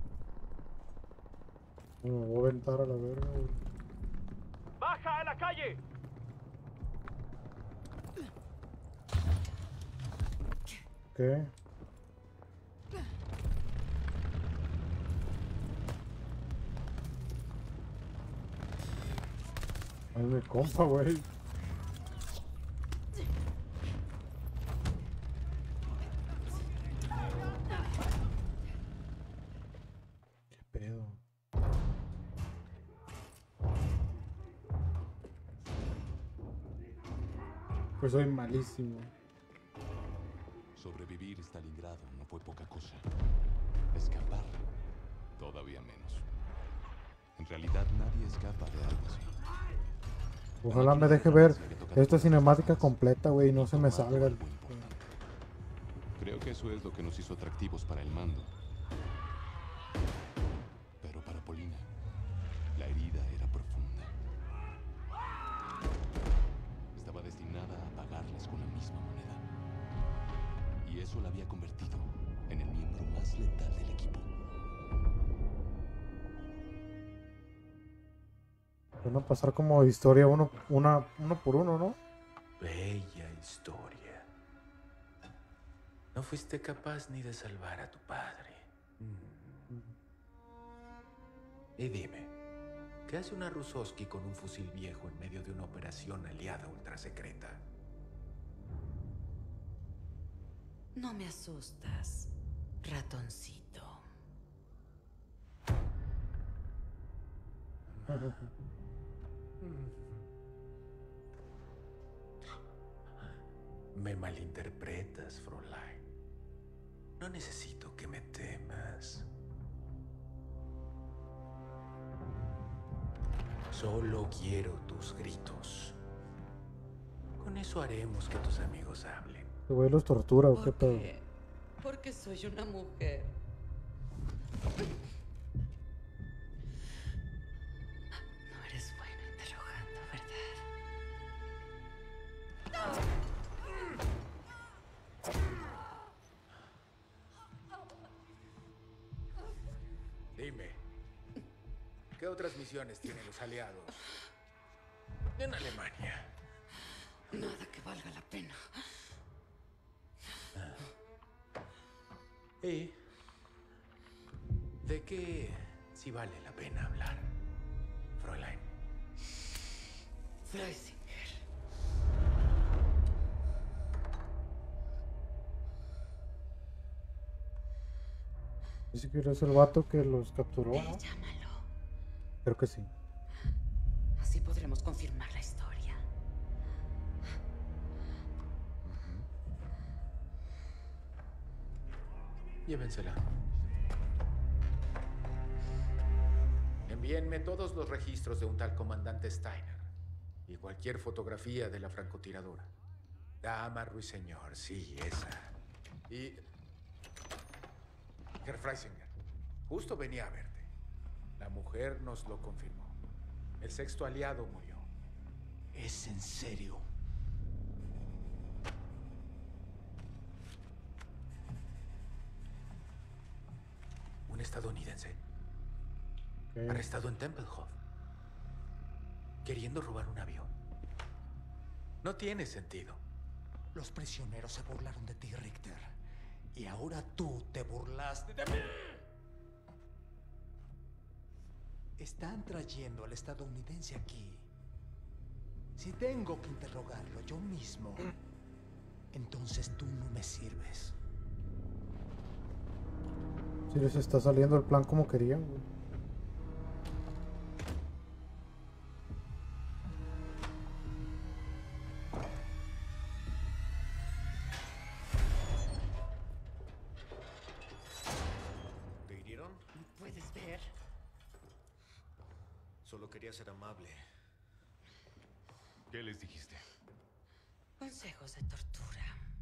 Me voy a aventar a la verga, güey. ¡Baja a la calle! ¿Qué? Ay, mi compa, güey. ¿Qué pedo? Pues soy malísimo. Sobrevivir Stalingrado no fue poca cosa. Escapar, todavía menos. En realidad nadie escapa de algo así. Ojalá me deje ver esta cinemática completa, güey, y no se me salga el... Creo que eso es lo que nos hizo atractivos para el mando. Pero para Polina, la herida era profunda. Estaba destinada a pagarles con la misma moneda. Y eso la había convertido en el miembro más letal del equipo. Van a pasar como historia uno, una, uno por uno, ¿no? Bella historia. No fuiste capaz ni de salvar a tu padre. Mm. Y dime, ¿qué hace una Rusovsky con un fusil viejo en medio de una operación aliada ultrasecreta? No me asustas, ratoncito. Me malinterpretas, Fräulein. No necesito que me temas. Solo quiero tus gritos. Con eso haremos que tus amigos hablen. ¿Este güey los tortura o qué pedo? Porque soy una mujer. No eres bueno interrogando, ¿verdad? Dime, ¿qué otras misiones tienen los aliados en Alemania? Nada que valga la pena. ¿Y de qué sí vale la pena hablar, Fräulein? Freisinger. Dice que eres el vato que los capturó, ¿no? Llámalo. Creo que sí. Así podremos confirmar la historia. Llévensela. Envíenme todos los registros de un tal comandante Steiner y cualquier fotografía de la francotiradora. Dama Ruiseñor, sí, esa. Y... Herr Freisinger, justo venía a verte. La mujer nos lo confirmó. El sexto aliado murió. ¿Es en serio? Un estadounidense Okay. arrestado en Tempelhof, queriendo robar un avión. No tiene sentido. Los prisioneros se burlaron de ti, Richter. Y ahora tú te burlaste de mí. Están trayendo al estadounidense aquí. Si tengo que interrogarlo yo mismo, entonces tú no me sirves. Si les está saliendo el plan como querían, güey. ¿Te hirieron? ¿Puedes ver? Solo quería ser amable. ¿Qué les dijiste? Consejos de tortura.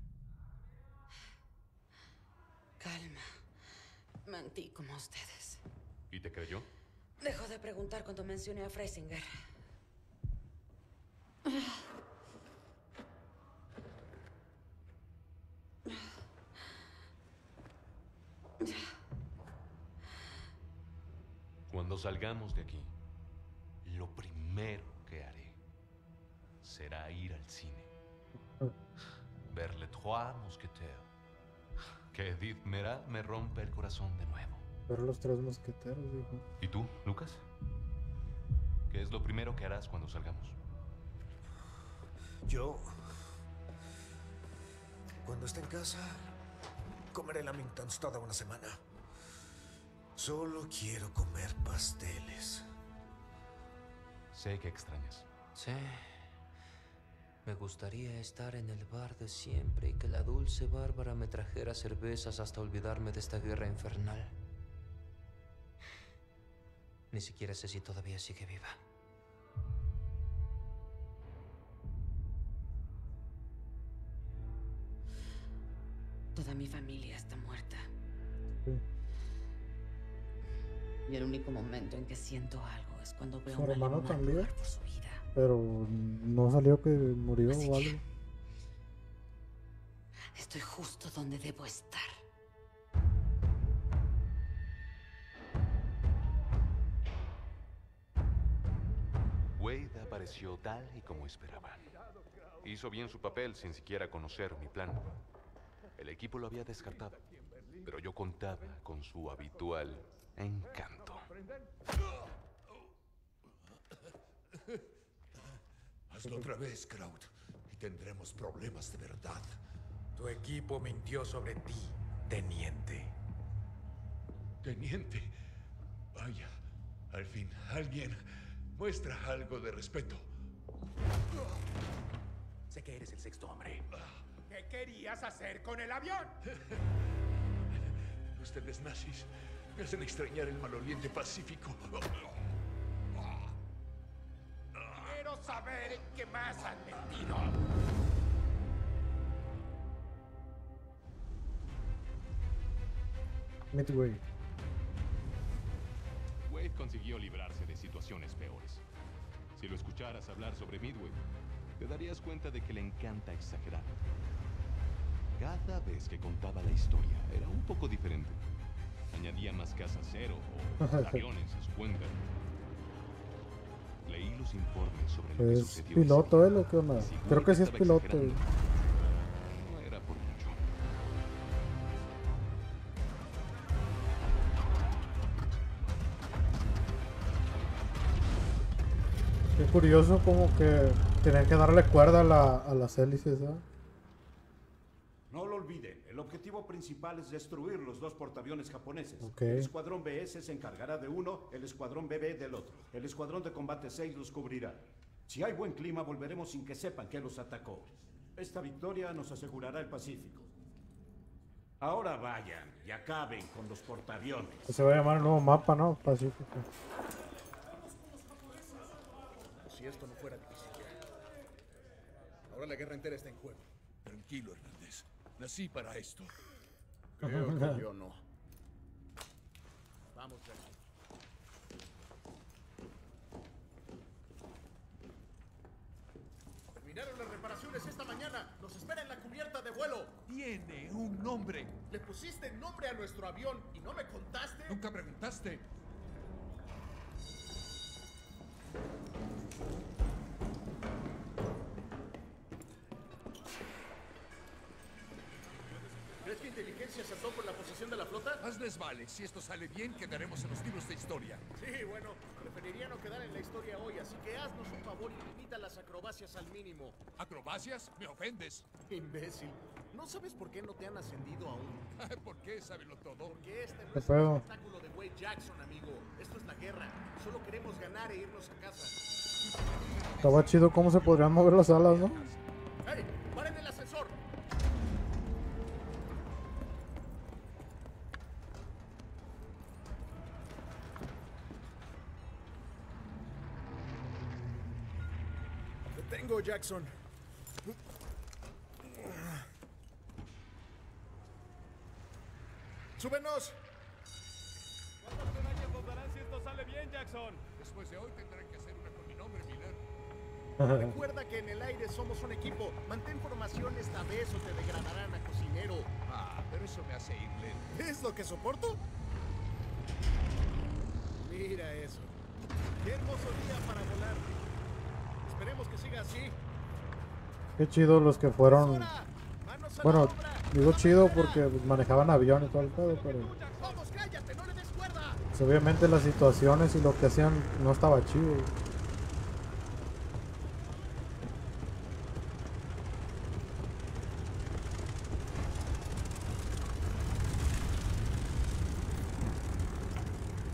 Calma. Mentí como ustedes. ¿Y te creyó? Dejó de preguntar cuando mencioné a Freisinger. Cuando salgamos de aquí, lo primero que haré será ir al cine. Ver Les Trois Mousquetaires. Que Edith Merat me rompe el corazón de nuevo. Pero los tres mosqueteros, dijo. ¿Y tú, Lucas? ¿Qué es lo primero que harás cuando salgamos? Yo, cuando esté en casa, comeré Lamingtons toda una semana. Solo quiero comer pasteles. Sé que extrañas. Sí. Me gustaría estar en el bar de siempre y que la dulce Bárbara me trajera cervezas hasta olvidarme de esta guerra infernal. Ni siquiera sé si todavía sigue viva. Toda mi familia está muerta. Sí. Y el único momento en que siento algo es cuando veo Su a un hermano alemán también. luchar por su vida. Pero no salió que murió Así o que- algo. Estoy justo donde debo estar. Wade apareció tal y como esperaba. Hizo bien su papel sin siquiera conocer mi plan. El equipo lo había descartado, pero yo contaba con su habitual encanto. Hazlo otra vez, Kraut, y tendremos problemas de verdad. Tu equipo mintió sobre ti, teniente. Teniente, vaya, al fin alguien muestra algo de respeto. Sé que eres el sexto hombre. ¿Qué querías hacer con el avión? Ustedes nazis me hacen extrañar el maloliente Pacífico. Quiero saber qué más han mentido. Midway. Wade consiguió librarse de situaciones peores. Si lo escucharas hablar sobre Midway, te darías cuenta de que le encanta exagerar. Cada vez que contaba la historia era un poco diferente. Añadía más casas cero o aviones a su cuenta. Leí los informes sobre lo que ¿Es sucedió. piloto él o qué onda? Seguro Creo que sí es estaba piloto. exagerando. No era por mucho. Qué curioso como que tenían que darle cuerda a, la, a las hélices, ¿eh? No lo olviden, el objetivo principal es destruir los dos portaaviones japoneses. Ok. El escuadrón B S se encargará de uno, el escuadrón B B del otro. El escuadrón de combate seis los cubrirá. Si hay buen clima, volveremos sin que sepan que los atacó. Esta victoria nos asegurará el Pacífico. Ahora vayan y acaben con los portaaviones. Se va a llamar el nuevo mapa, ¿no? Pacífico. Si esto no fuera difícil ya. Ahora la guerra entera está en juego. Tranquilo, Hernández. Nací para esto. Creo que yo no. Vamos, Jackson. Terminaron las reparaciones esta mañana. Nos espera en la cubierta de vuelo. Tiene un nombre. Le pusiste nombre a nuestro avión y no me contaste. Nunca preguntaste. ¿Crees que inteligencia saltó con la posición de la flota? Hazles vale. Si esto sale bien, quedaremos en los libros de historia. Sí, bueno, preferiría no quedar en la historia hoy, así que haznos un favor y limita las acrobacias al mínimo. ¿Acrobacias? Me ofendes. Imbécil. ¿No sabes por qué no te han ascendido aún? ¿Por qué? Sábelo todo. Porque este no ¿Qué es pedo? un espectáculo de Wade Jackson, amigo. Esto es la guerra. Solo queremos ganar e irnos a casa. Estaba chido cómo se podrían mover las alas, ¿no? ¡Hey! ¡Paren el ascensor! Te tengo, Jackson. ¡Súbenos! ¿Cuántas medallas nos darán si esto sale bien, Jackson? Después de hoy tendrán que hacer una con mi nombre, Miller. Recuerda que en el aire somos un equipo. Mantén formación esta vez o te degradarán a cocinero. Ah, pero eso me hace ir lento. ¿Es lo que soporto? Mira eso. Qué hermoso día para volar. Esperemos que siga así. Qué chido los que fueron. Bueno, digo chido porque pues, manejaban avión y todo el pedo, pero Vamos, cállate, no le des cuerda. pues, obviamente las situaciones y lo que hacían no estaba chido.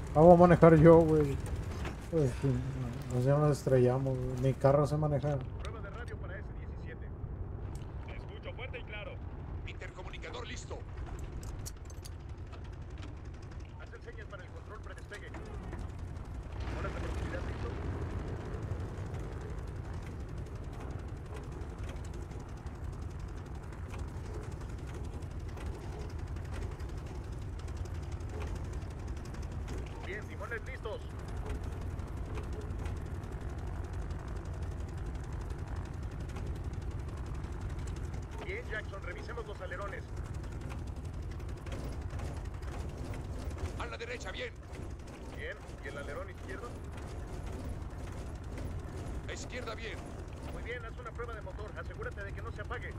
Ah, voy a manejar yo, güey. Pues, nos ya nos estrellamos, güey. Mi carro se maneja. Prueba de radio para ese diecisiete. Escucho fuerte y claro. Intercomunicador listo. Hacen señas para el control predespegue. Horas de profundidad listo. Bien, timones listos. Bien, Jackson, revisemos los alerones. A la derecha, bien. Bien, ¿y el alerón izquierdo? A izquierda, bien. Muy bien, haz una prueba de motor. Asegúrate de que no se apague.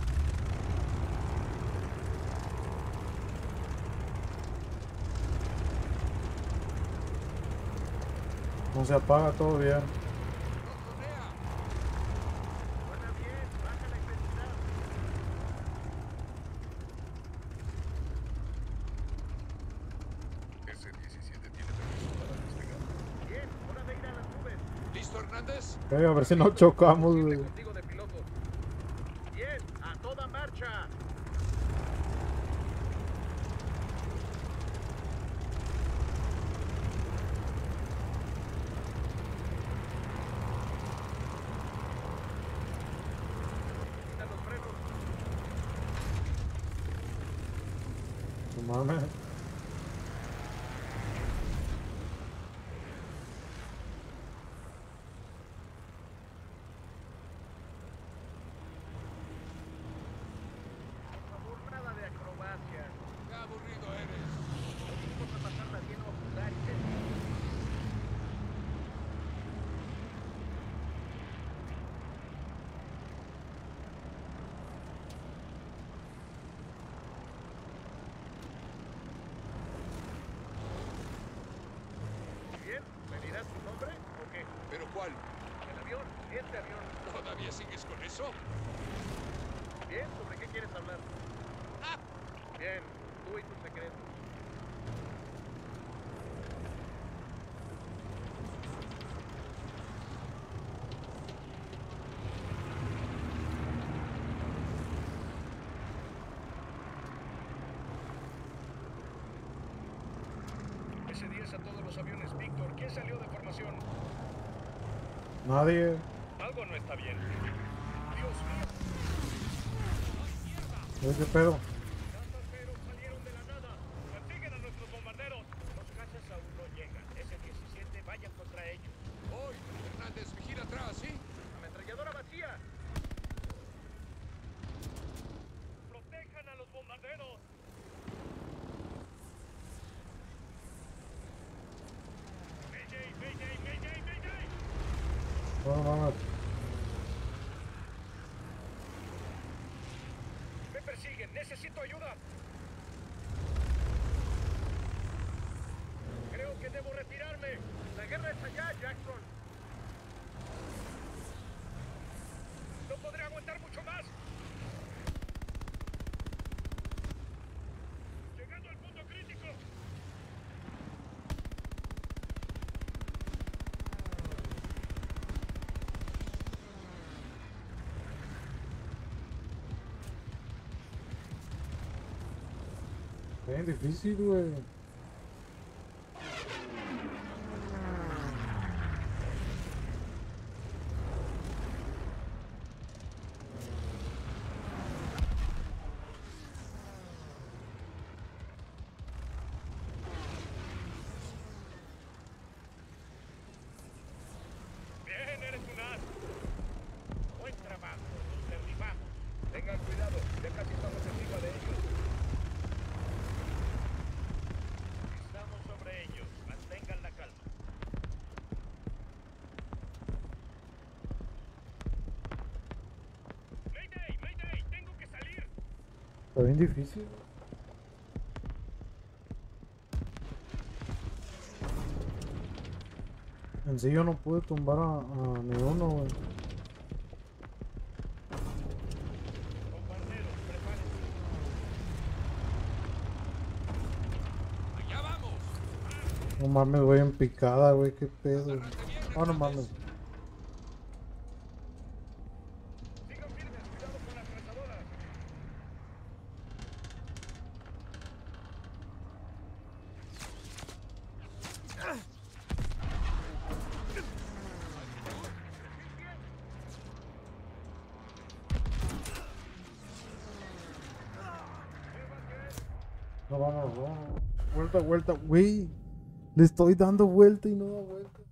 No se apaga, todo bien. Suena bien, baja la intensidad. Ese diecisiete tiene permiso para despegar. Bien, hora de ir a las nubes. ¿Listo, Hernández? Eh, a ver si no chocamos, güey. Contigo de piloto. Bien, a toda marcha. Quita los frenos. Su mames. Por favor, nada de acrobacia. Qué aburrido eres. Vamos a pasarla bien o jugar y qué. Bien, ¿me dirás tu nombre o qué? ¿Pero cuál? El avión, este avión. ¿Todavía sigues con eso? Bien, ¿sobre qué quieres hablar? Bien, tú y tus secretos. ese diez a todos los aviones, Víctor. ¿Quién salió de formación? Nadie. Algo no está bien. Dios mío. ¿Qué ¿Qué pedo? Pasajeros salieron de la nada. Persiguen a nuestros bombarderos. Los cazas aún no llegan. ese diecisiete vayan contra ellos. Hoy, Hernández, vigila atrás, ¿sí? Ametralladora vacía. Protejan a los bombarderos. Mayday, Mayday, Mayday, Mayday. Bueno, vamos. Me persiguen, necesito ayuda. Creo que debo retirarme. La guerra es allá, Jackson. No podré aguantar mucho más. Llegando al punto crítico. Es difícil, güey. Bien, eres un as. Buen trabajo, los derribamos. Tengan cuidado, ya casi estamos encima de ellos. Estamos sobre ellos, mantengan la calma. Mayday, Mayday, tengo que salir. Está bien difícil. En sí yo no pude tumbar a, a ni uno, güey. Bombarderos, prepárense. ¡Allá vamos! No mames, voy en picada, güey, qué pedo. Oh, no mames. No, vamos, vamos. Vuelta, vuelta, güey. Le estoy dando vuelta y no da vuelta.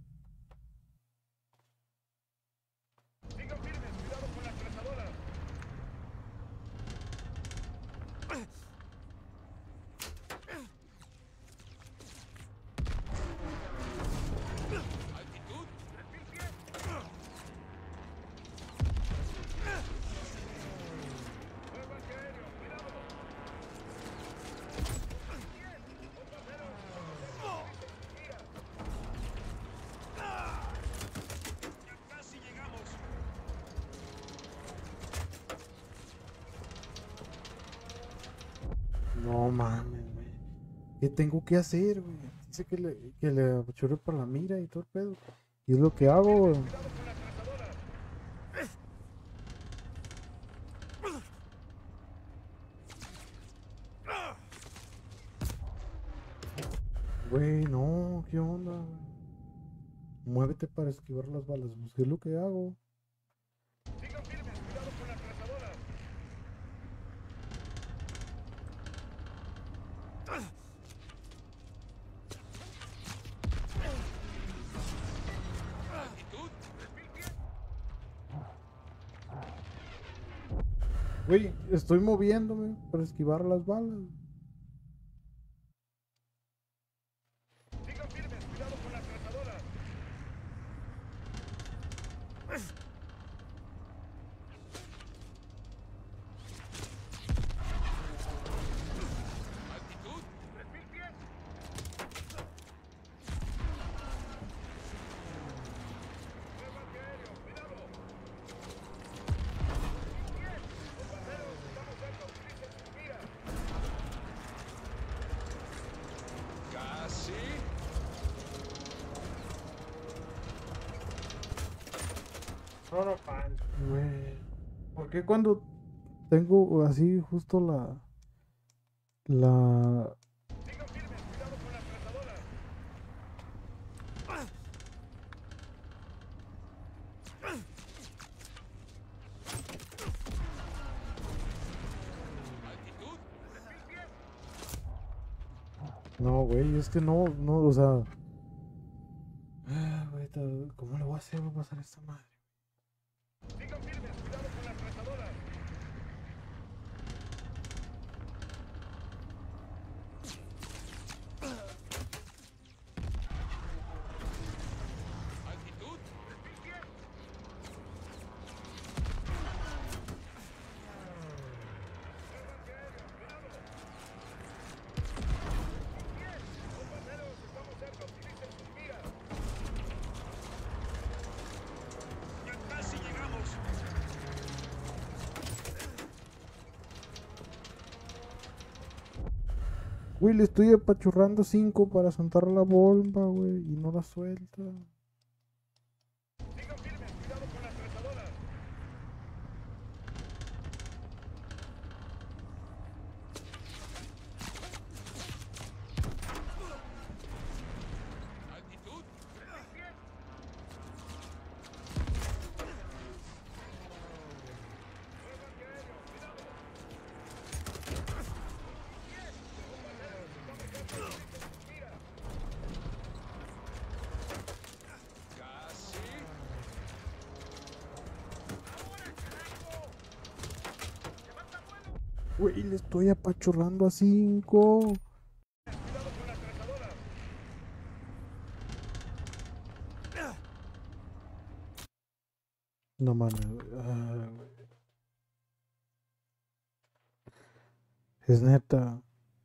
No mames, güey. ¿Qué tengo que hacer, güey? Dice que le, que le apachurre para la mira y todo el pedo. Y es lo que hago, güey. Güey, no, ¿qué onda, güey? Muévete para esquivar las balas. Pues, ¿qué es lo que hago? Güey, estoy moviéndome para esquivar las balas. Casi. No, no, pan. Güey. ¿Por qué cuando tengo así justo la... La... No, güey, es que no, no, o sea... Ah, güey, ta- ¿cómo le voy a hacer para pasar esta madre? Casi llegamos. Güey, le estoy apachurrando cinco para soltar la bomba, güey, y no la suelta. Güey, le estoy apachurrando a cinco. No mames, güey. Ah, güey. Es neta.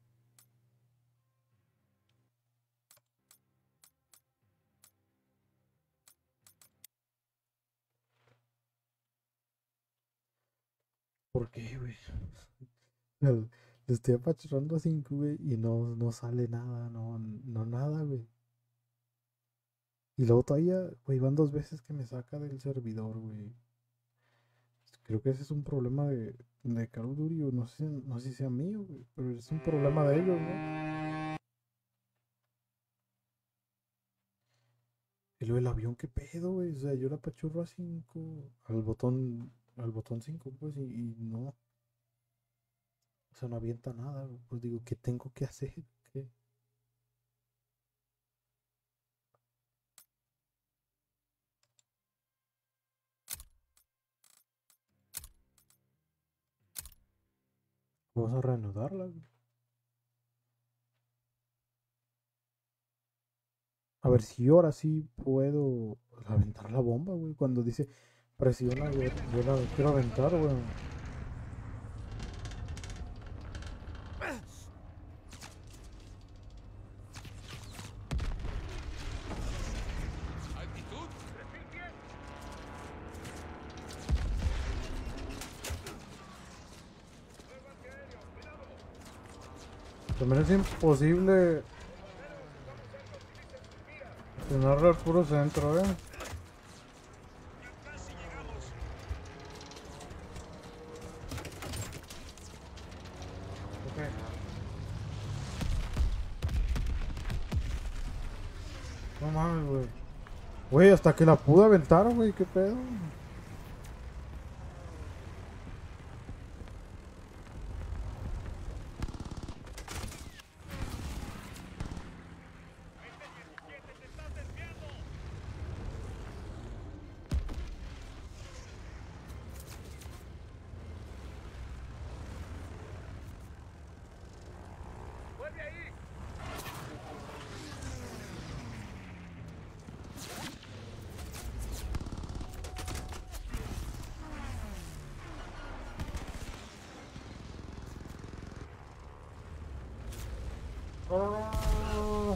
¿Por qué, güey? Le le estoy apachurrando a cinco, güey, y no, no sale nada, no, no nada, güey. Y luego todavía, güey, van dos veces que me saca del servidor, güey. Creo que ese es un problema de, de Call of Duty, o no sé, no sé si sea mío, güey, pero es un problema de ellos, ¿no? Y luego el avión, ¿qué pedo, güey? O sea, yo la apachurro a cinco, al botón, al botón cinco, pues, y, y no. O sea, no avienta nada, güey. Pues digo, ¿qué tengo que hacer? ¿Qué? Vamos a reanudarla, güey. A ver si ahora sí puedo aventar la bomba, güey. Cuando dice presiona, yo, yo la quiero aventar, güey. También es imposible tenerlo al puro centro, eh. Okay. No mames, güey. Güey, hasta que la pude aventar, güey, qué pedo. Oh.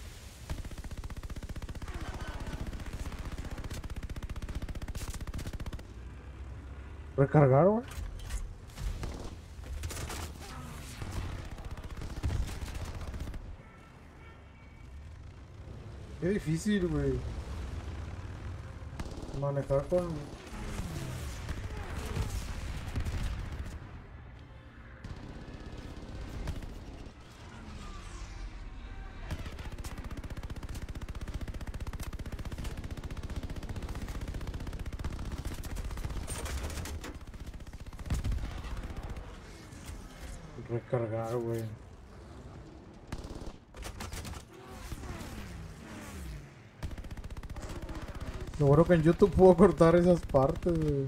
Recargar, güey. Qué difícil, güey. Manejar con... Recargar, güey. Lo bueno que en YouTube puedo cortar esas partes, güey.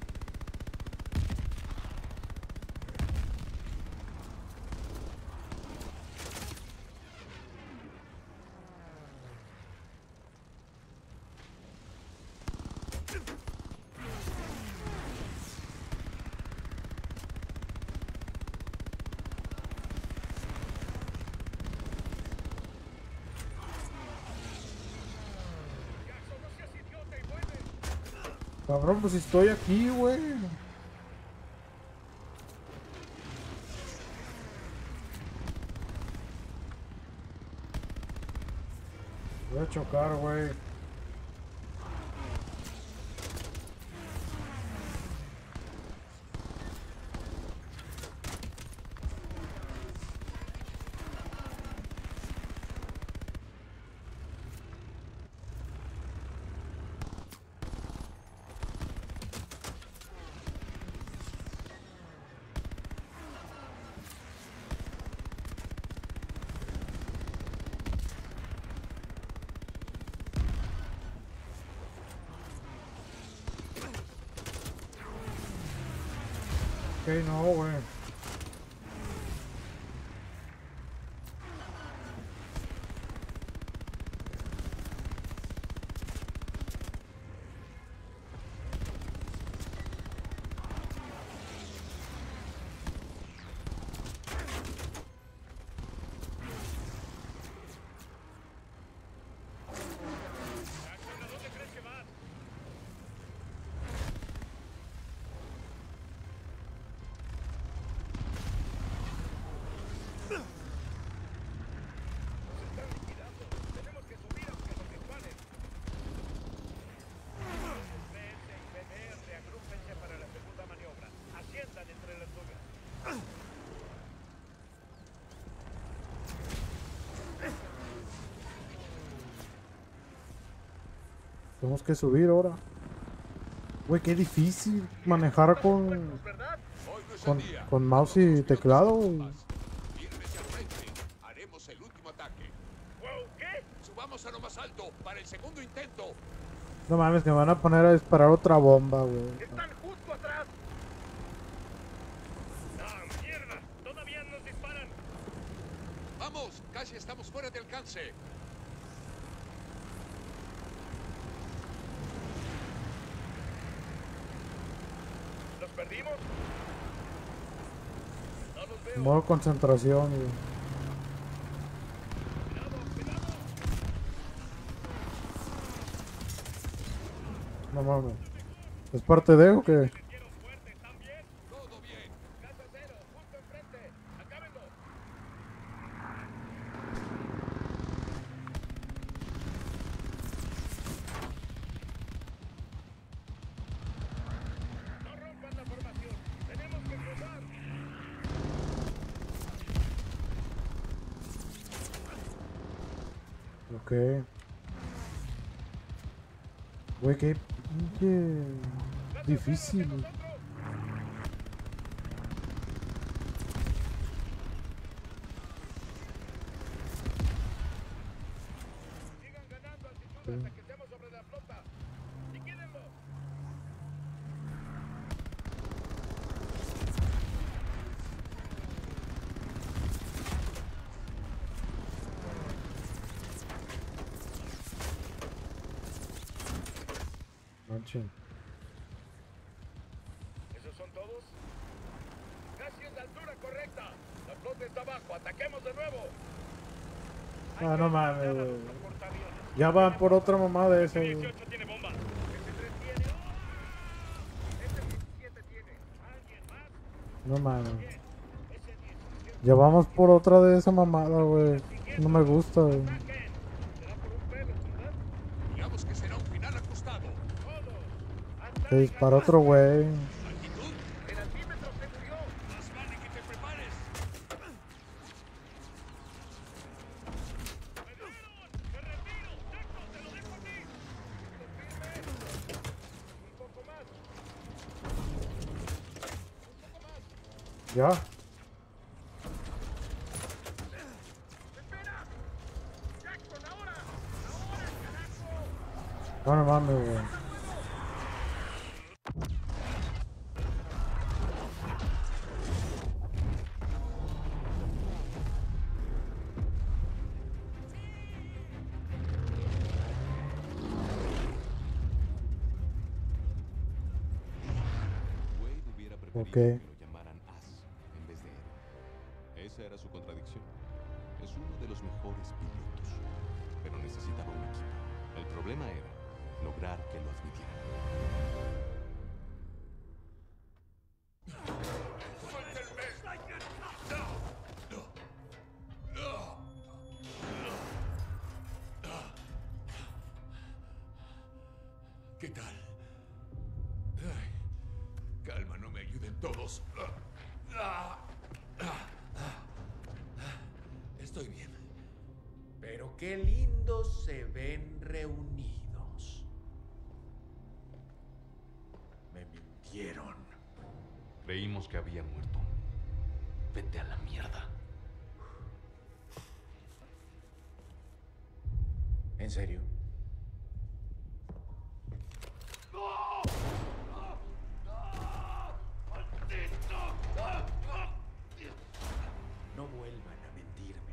Cabrón, pues estoy aquí, güey. Voy a chocar, güey. Ok, no, güey. Tenemos que subir ahora. Güey, qué difícil manejar con, con, con mouse y teclado, güey. Fírmese al frente. Haremos el último ataque. Wow, ¿qué? Subamos a lo más alto para el segundo intento. No mames, que me van a poner a disparar otra bomba, güey. Están justo atrás. ¡Ah, mierda! Todavía nos disparan. Vamos, casi estamos fuera de alcance. ¿Los perdimos? No los veo. Modo concentración, güey. No mames. ¿Es parte de o qué? Todo bien. Casa cero, justo enfrente. Acábenlo. No rompan la formación. Tenemos que cruzar. Ok. Güey, qué pinche difícil. güey. Hasta que estemos sobre la flota. Liquídenlo. Manchen. ¿Esos son todos? Casi en la altura correcta. La flota está abajo. Ataquemos de nuevo. Ah, no mames, güey. Ya van por otra mamada esa, güey. dieciocho tiene bomba. Ese tres tiene. Ese diecisiete tiene. ¿Alguien más? No mames. Ya vamos por otra de esa mamada, güey. No me gusta, güey. Digamos que será un final ajustado. Que dispara otro güey. El altímetro se murió. Más vale que te prepares. Ya. No, no mames, güey. Wade hubiera preferido Ok. que lo llamaran As en vez de héroe. Esa era su contradicción. Es uno de los mejores pilotos, pero necesitaba un equipo. El problema era lograr que lo admitieran. ¿Qué tal? Ay, calma, no me ayuden todos. Estoy bien. Pero qué lindos se ven reunidos. Me mintieron. Creímos que había muerto. Vete a la mierda. ¿En serio? No vuelvan a mentirme.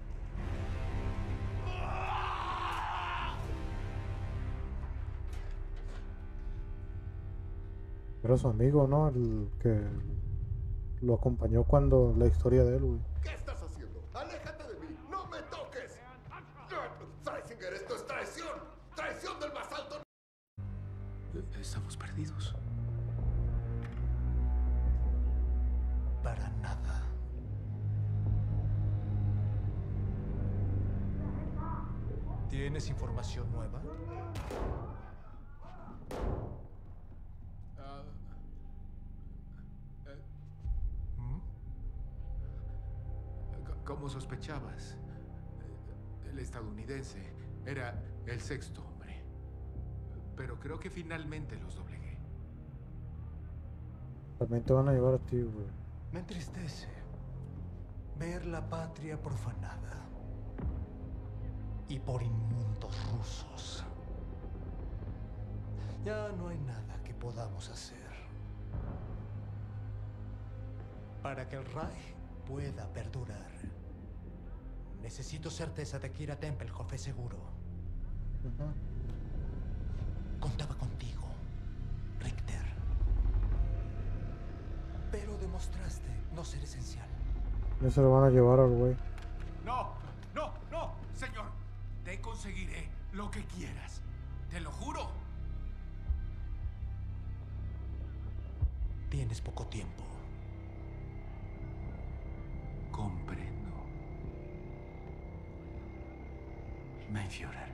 Era su amigo, ¿no? El que lo acompañó cuando la historia de él, güey. ¿Qué estás haciendo? ¡Aléjate de mí! ¡No me toques! Freisinger, esto es traición. ¡Traición del más alto! Estamos perdidos. Para nada. ¿Tienes información nueva? Ah, eh, ¿Mm? c- Como sospechabas, eh, el estadounidense era el sexto hombre. pero creo que finalmente los doblegué. También te van a llevar a ti, güey. Me entristece ver la patria profanada y por inmundos rusos. Ya no hay nada que podamos hacer para que el Reich pueda perdurar. Necesito certeza de que ir a Tempelhof es seguro. Uh-huh. Contaba contigo, Richter. Pero demostraste no ser esencial. Ya se lo van a llevar al güey. No, no, no, señor. Te conseguiré lo que quieras. Te lo juro. Tienes poco tiempo. Comprendo. Mein Führer.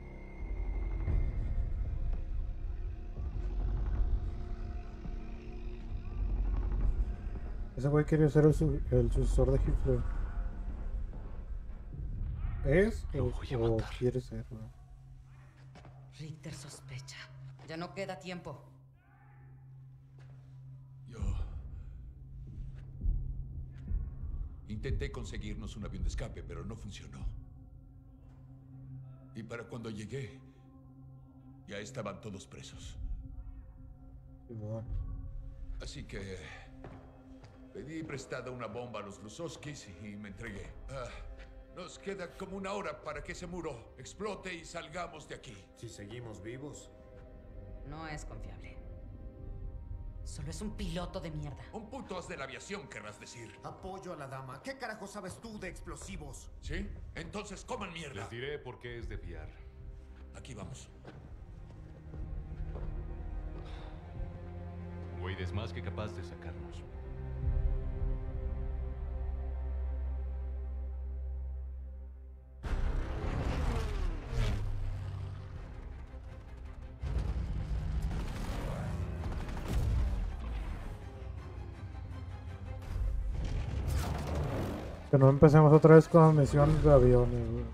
Ese güey quería ser el, su el sucesor de Hitler. ¿Es? O, o quiere ser, güey. Richter sospecha. Ya no queda tiempo. Yo intenté conseguirnos un avión de escape, pero no funcionó. Y para cuando llegué, ya estaban todos presos. Igual. Así que pedí prestada una bomba a los Lusowskis y me entregué. Ah, nos queda como una hora para que ese muro explote y salgamos de aquí. Si seguimos vivos. No es confiable. Solo es un piloto de mierda. Un puto as de la aviación, querrás decir. Apoyo a la dama. ¿Qué carajo sabes tú de explosivos? ¿Sí? Entonces coman mierda. Les diré por qué es de fiar. Aquí vamos. Wade es más que capaz de sacarnos. Que no empecemos otra vez con misiones de aviones, güey.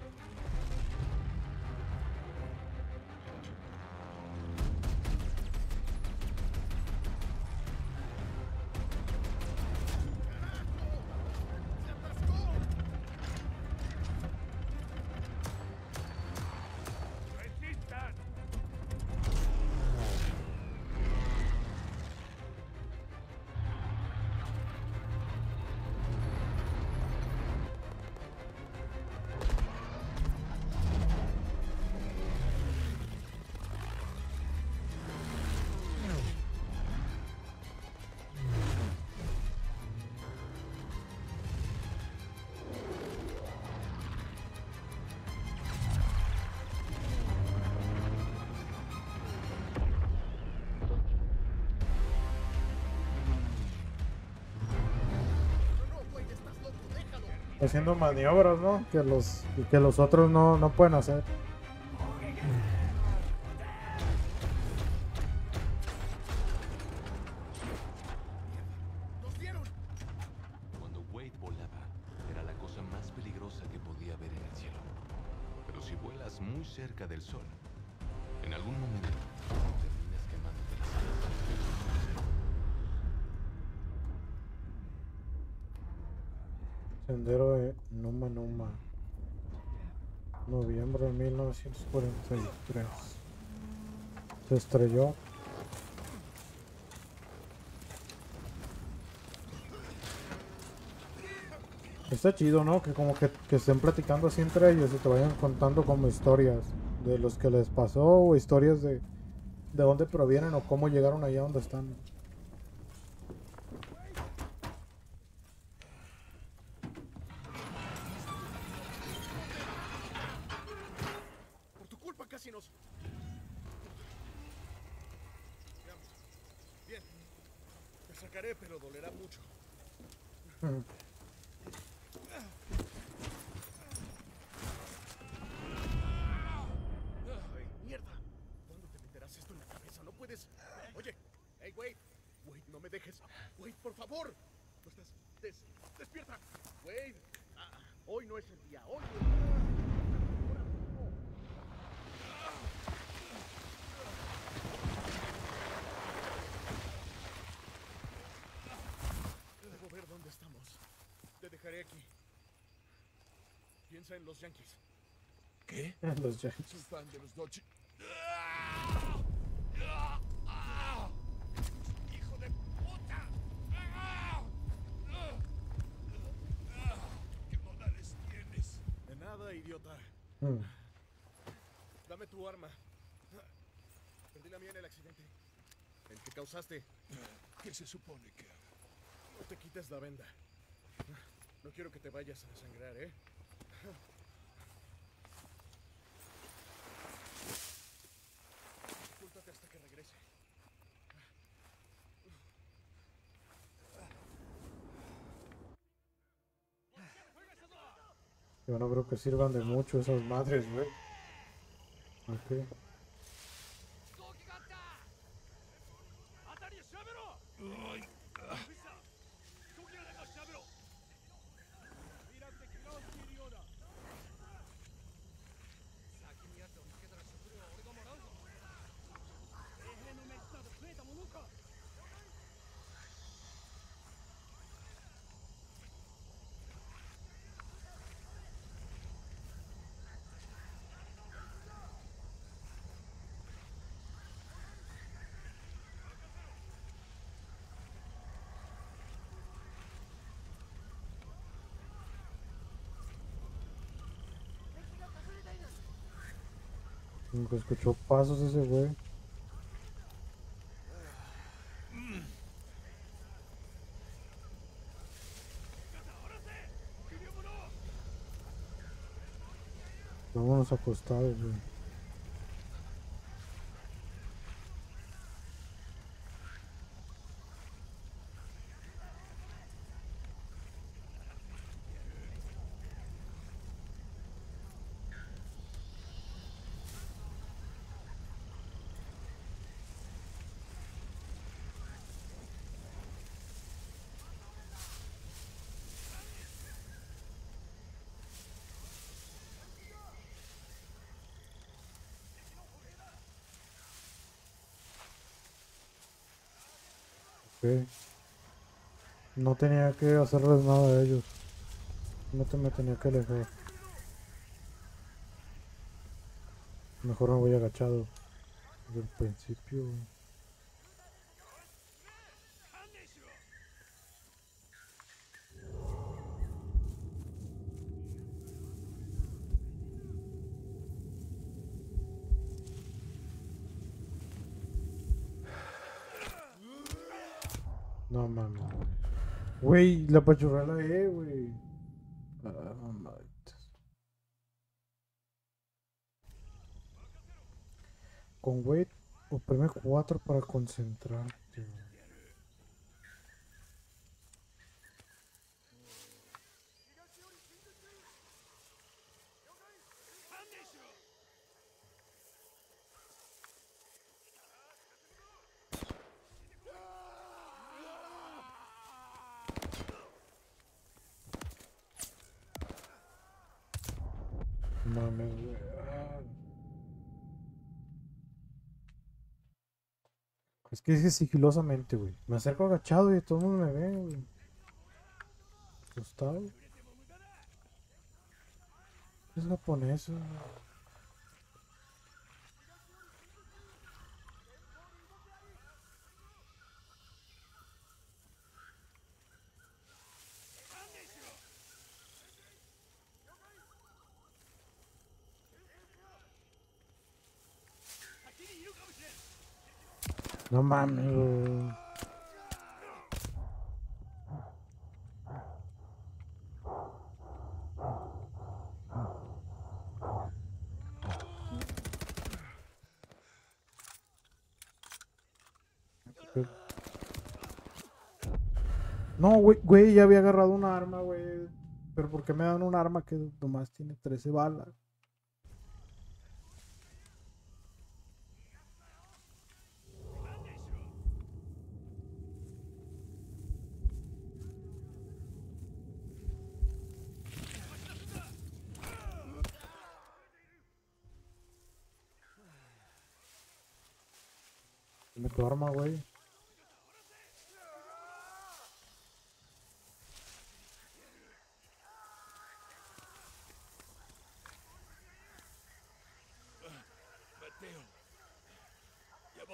Haciendo maniobras, ¿no? Que los, que los otros no, no pueden hacer. Cuando Wade volaba, era la cosa más peligrosa que podía ver en el cielo. Pero si vuelas muy cerca del sol, en algún momento terminas quemándote las alas. Sendero de Numa Numa. Noviembre de mil novecientos cuarenta y tres. Se estrelló. Está chido, ¿no? Que como que, que estén platicando así entre ellos y te vayan contando como historias de los que les pasó o historias de, de dónde provienen o cómo llegaron allá donde están. Por tu culpa casi nos... Veamos. Bien. Te sacaré, pero dolerá mucho. Mm. Ay, mierda. ¿Cuándo te meterás esto en la cabeza? No puedes... Oye. Hey, Wade. Wade, no me dejes. Wade, por favor. No estás... Des... Despierta. Wade. Ah, hoy no es el día. Hoy no es el día. Ahora mismo. Piensa en los Yankees. ¿Qué? Los Yankees. Soy fan de los Dodgers. ¡Hijo de puta! ¿Qué modales tienes? De nada, idiota. Mm. Dame tu arma. Perdí la mía en el accidente. El que causaste. ¿Qué se supone que haga? No te quites la venda. No quiero que te vayas a desangrar, ¿eh? Discúlpate hasta que regrese. Yo no creo que sirvan de mucho esas madres, güey. Ok. Nunca escuchó pasos ese güey. Vámonos acostados, güey. Ok. No tenía que hacerles nada a ellos. No te me tenía que alejar. Mejor me voy agachado. Desde el principio. No mames. Güey, la apachurré la E, güey. Ah, no mames. Con wait, oprime cuatro para concentrarte. Mames, güey. Ah. Es que es sigilosamente, güey. Me acerco agachado y todo el mundo me ve, güey. Asustado. Es japonés, güey. No mames, güey. No, güey, güey, ya había agarrado una arma, güey. Pero ¿por qué me dan un arma que nomás tiene trece balas? Dime tu arma, güey.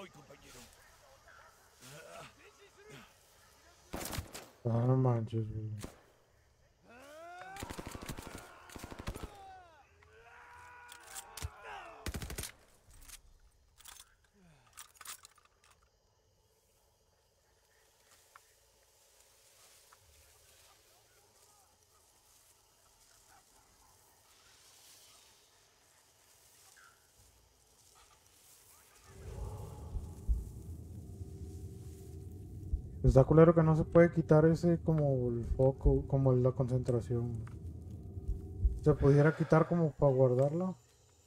voy, compañero. Ah, no manches, güey. Está culero que no se puede quitar ese como el foco, como la concentración. Se pudiera quitar como para guardarlo.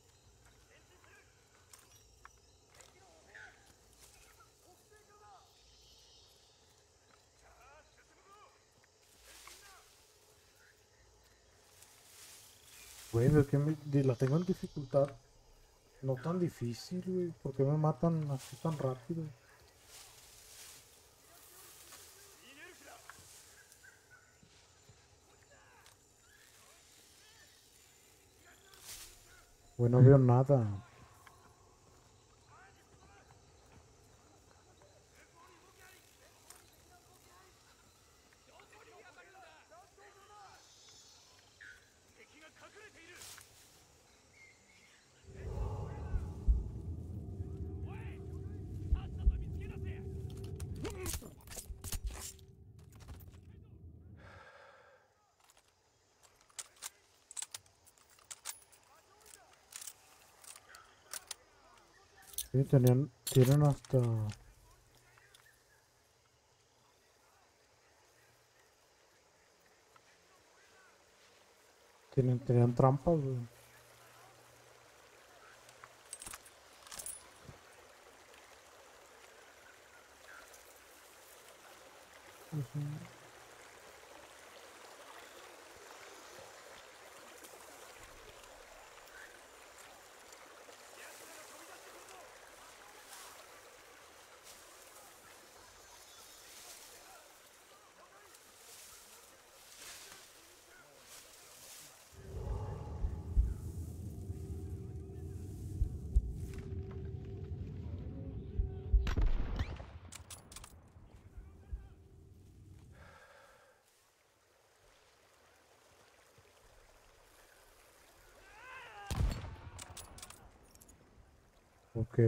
Güey, es que me- di- la tengo en dificultad. No tan difícil, güey. ¿Por qué me matan así tan rápido? Güey, no veo nada. Sí, tenían, tienen hasta... Tienen, tenían trampas, güey. Ujú. Ok.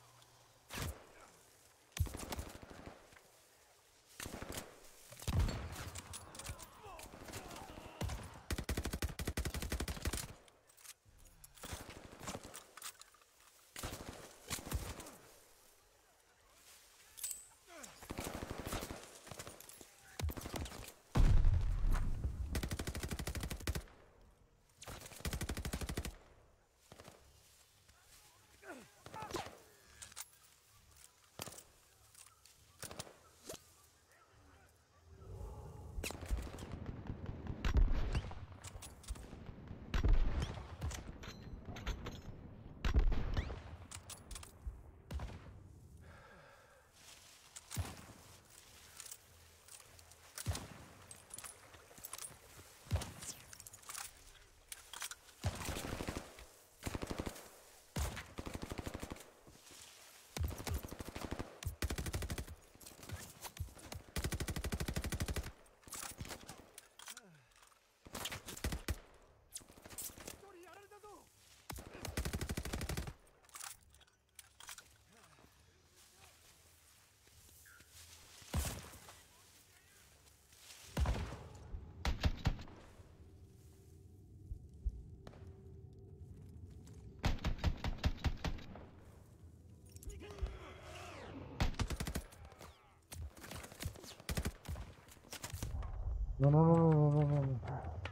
No, no, no, no, no, no, no.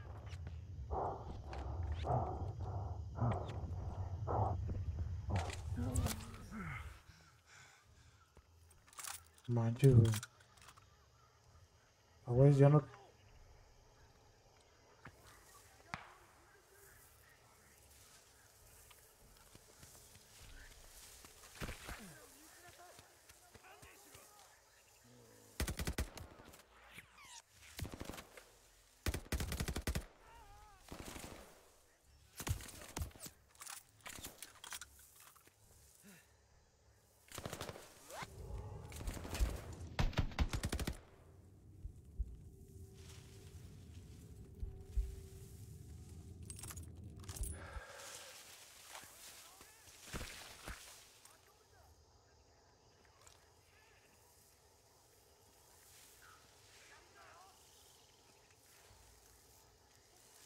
Manches, güey. Ah, güey, ya no...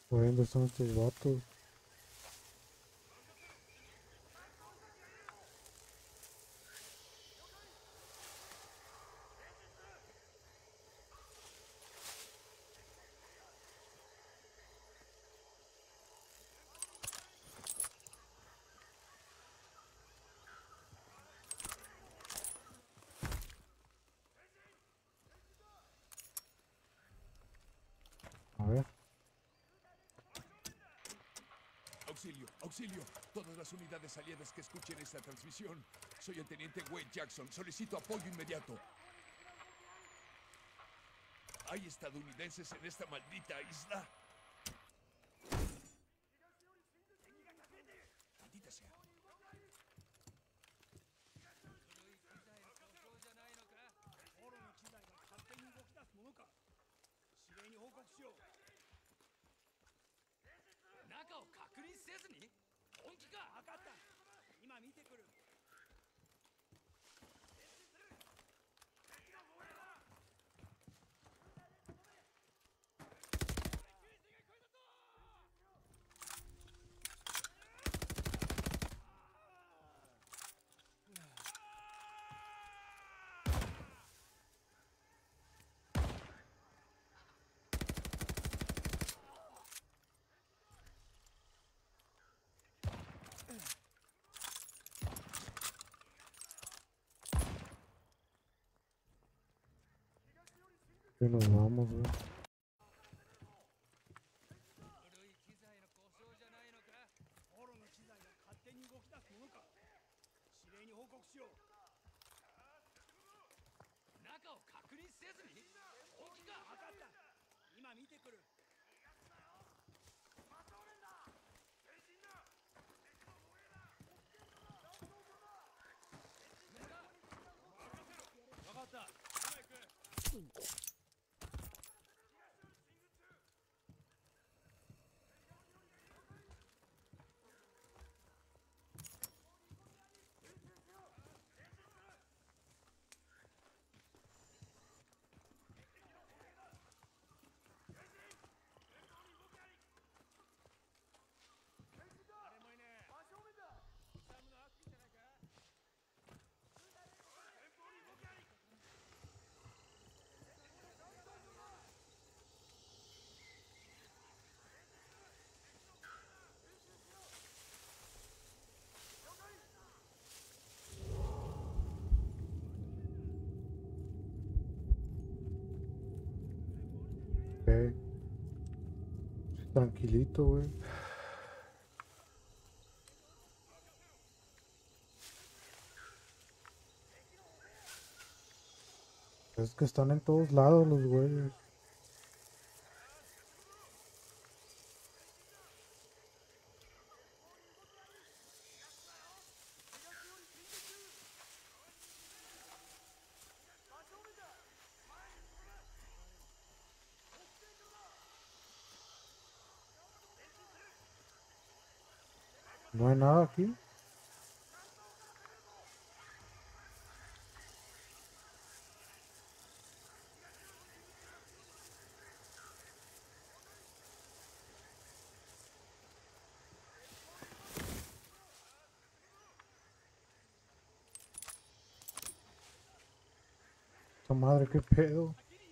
Güey, ¿dónde están estos vatos? A ver. Auxilio, auxilio. Todas las unidades aliadas que escuchen esta transmisión. Soy el teniente Wade Jackson. Solicito apoyo inmediato. Hay estadounidenses en esta maldita isla. Maldita sea. Que nos vamos, güey. Ok. Tranquilito, güey. Es que están en todos lados los güeyes. No hay nada aquí. Esta madre, qué pedo.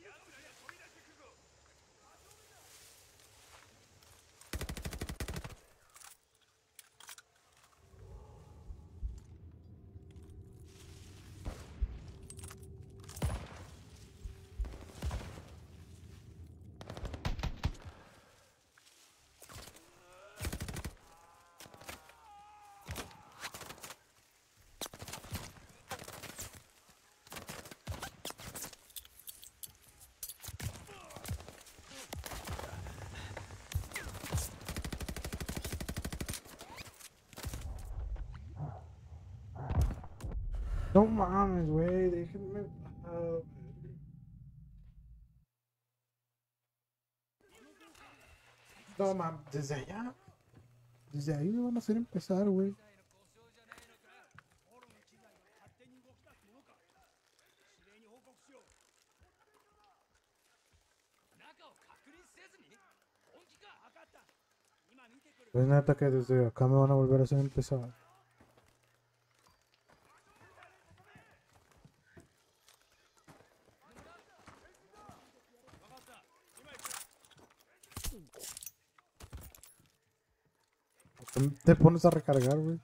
No mames, güey, déjenme. Ah, no mames, desde allá. Desde ahí me van a hacer empezar, güey. Es neta que desde acá me van a volver a hacer empezar. Te pones a recargar, güey.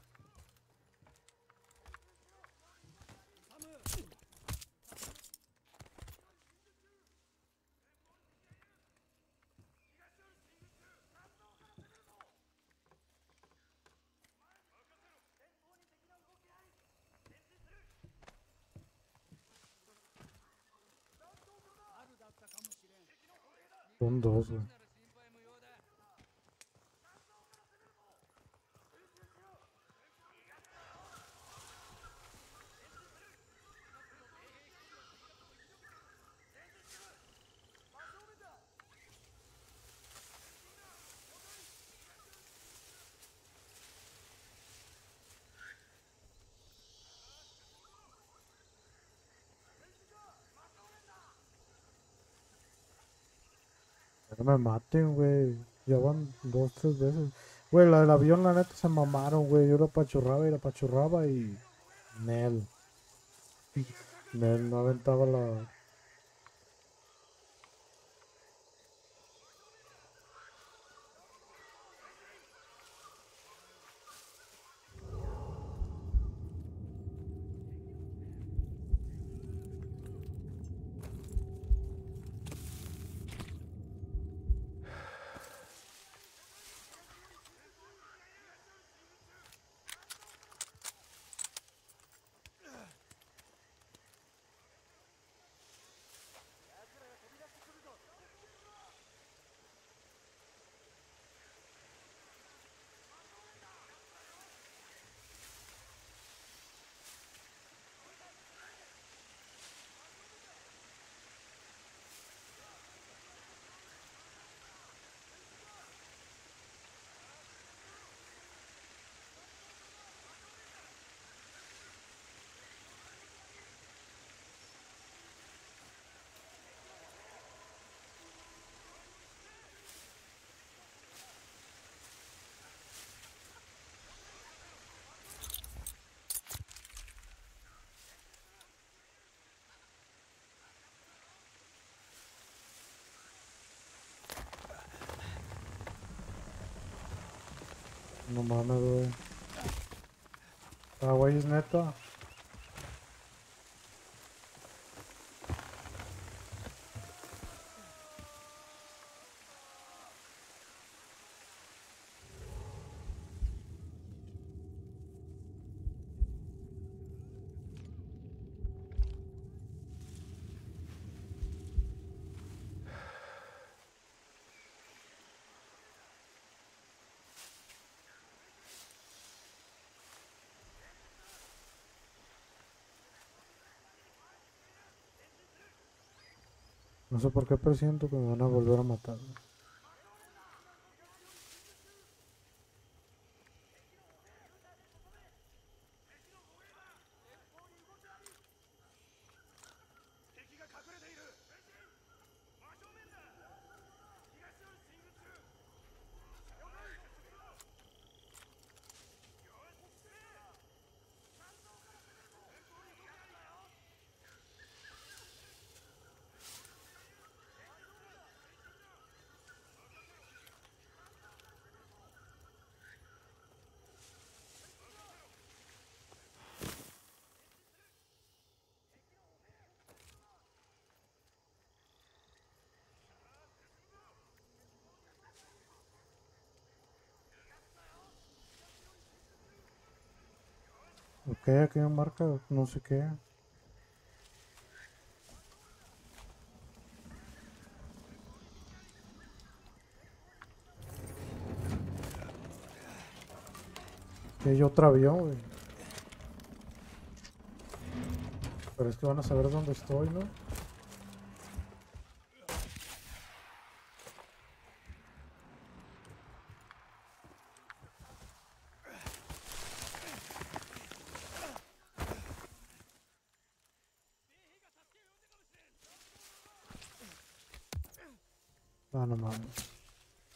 Son dos, güey. No me maten, güey. Ya van dos, tres veces. Güey, la del avión, la neta, se mamaron, güey. Yo la apachurraba y la apachurraba y... Nel. Nel no aventaba la... No mames, güey. Ah, güey, es neta. No sé por qué presiento que me van a volver a matar. Ok, aquí me marca no sé qué. Que hay otro avión, güey. Pero es que van a saber dónde estoy, ¿no? Ah, no mames.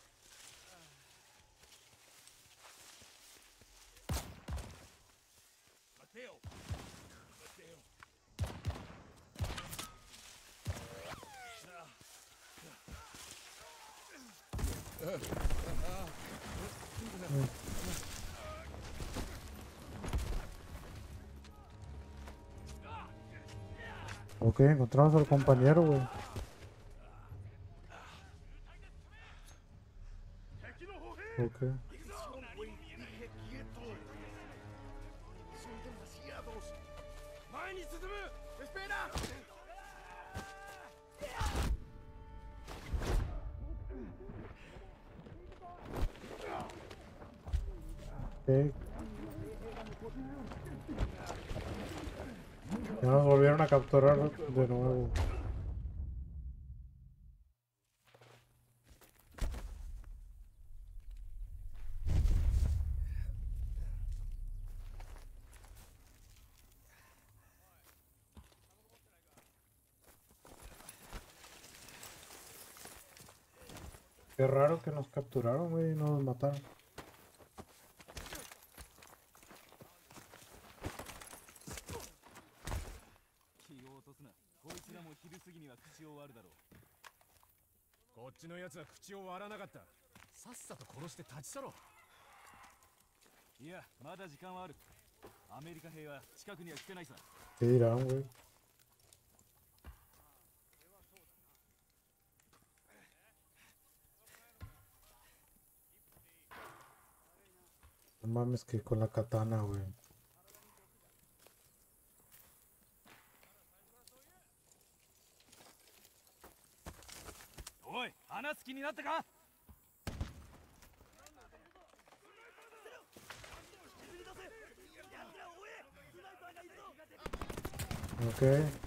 Ok, encontramos al compañero, güey. Ok. Son demasiados. ¡Espera! Ok. Ya nos volvieron a capturar de nuevo. Qué raro que nos capturaron, güey, y no nos mataron. ¿Qué dirán, güey? No mames, que con la katana, güey. Ok.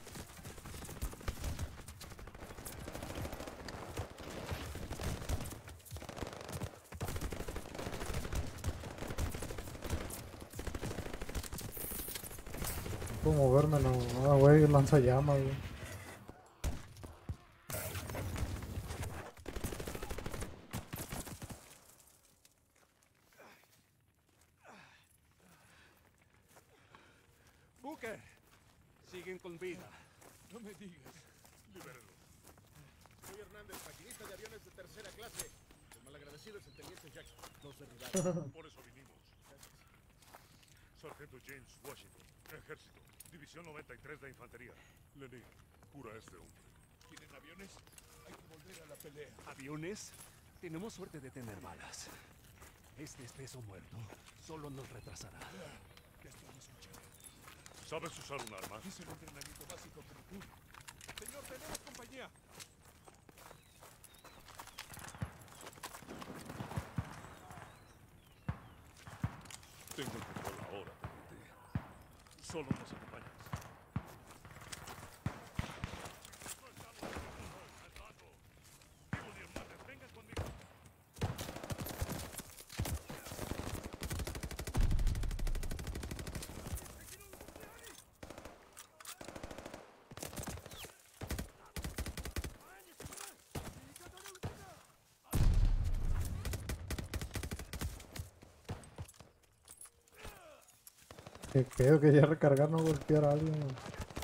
No puedo moverme, no. Ah, güey, lanza llamas, güey. Booker, siguen con vida. No me digas. Libéralo. Soy Hernández, maquinista de aviones de tercera clase. El malagradecido es el teniente Jackson. Nos derribaron. Por eso vinimos. Sargento James Washington, Ejército, División noventa y tres de Infantería. Lenny, cura a este hombre. ¿Tienen aviones? Hay que volver a la pelea. ¿Aviones? Tenemos suerte de tener balas. Este espeso muerto solo nos retrasará. Ya estamos escuchando. ¿Sabes usar un arma? Es el entrenamiento básico que tú. Señor, tenemos compañía. Tengo el control ahora, teniente. Solo nos acompañas. Vengan conmigo. Qué pedo, quería recargar, no golpear a alguien, güey.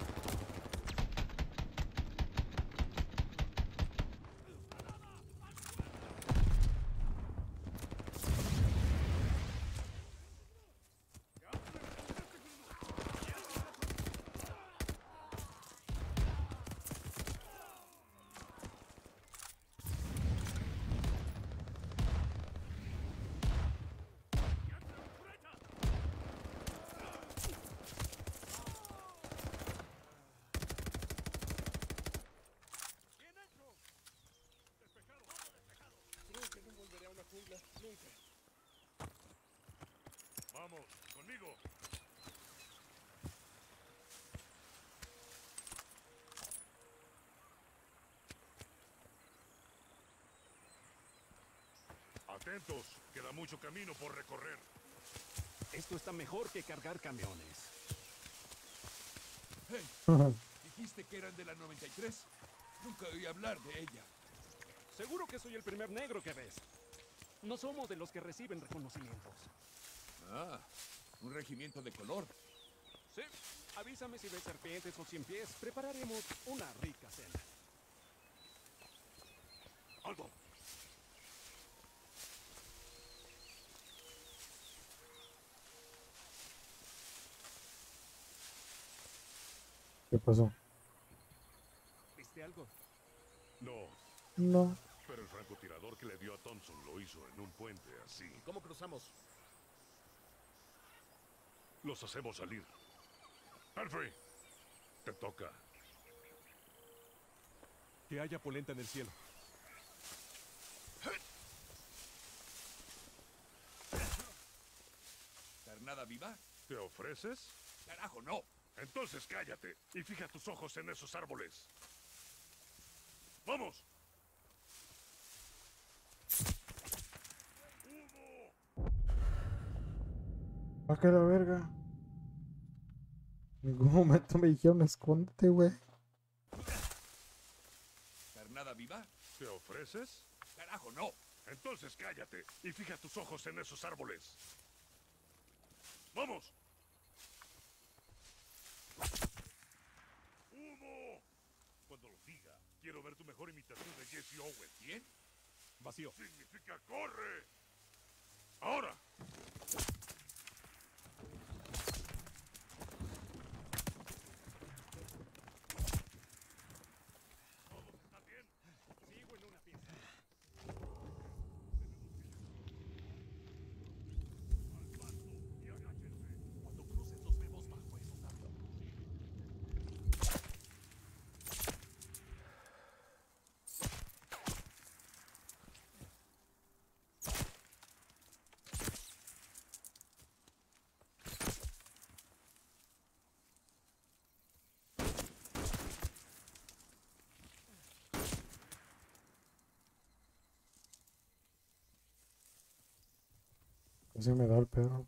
Nunca. Vamos, conmigo. Atentos, queda mucho camino por recorrer. Esto está mejor que cargar camiones. Hey, ¿dijiste que eran de la noventa y tres? Nunca oí hablar de ella. Seguro que soy el primer negro que ves. No somos de los que reciben reconocimientos. Ah, un regimiento de color. Sí, avísame si ves serpientes o cien pies. Prepararemos una rica cena. ¡Alto! ¿Qué pasó? ¿Viste algo? No, No. pero el francotirador que le dio a Thompson lo hizo en un puente así. ¿Cómo cruzamos? Los hacemos salir. Alfred, te toca. Que haya polenta en el cielo. ¿Carnada viva? ¿Te ofreces? Carajo, no. Entonces cállate y fija tus ojos en esos árboles. ¡Vamos! ¿A qué la verga? En ningún momento me dijeron escóndete, güey. ¿Carnada viva? ¿Te ofreces? Carajo, no. Entonces cállate y fija tus ojos en esos árboles. ¡Vamos! ¡Humo! Cuando lo diga, quiero ver tu mejor imitación de Jesse Owens. ¿Quién? Vacío. Significa corre. ¡Ahora! Sigo en una pieza. Cuando cruces nos vemos bajo esos árboles. Así me da el pedo.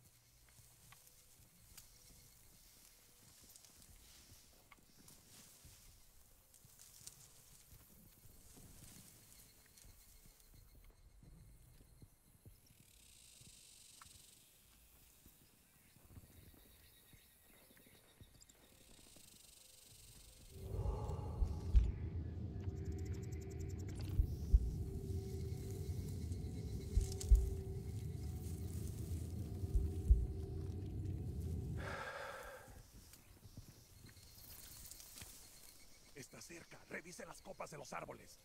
Está cerca. Revise las copas de los árboles.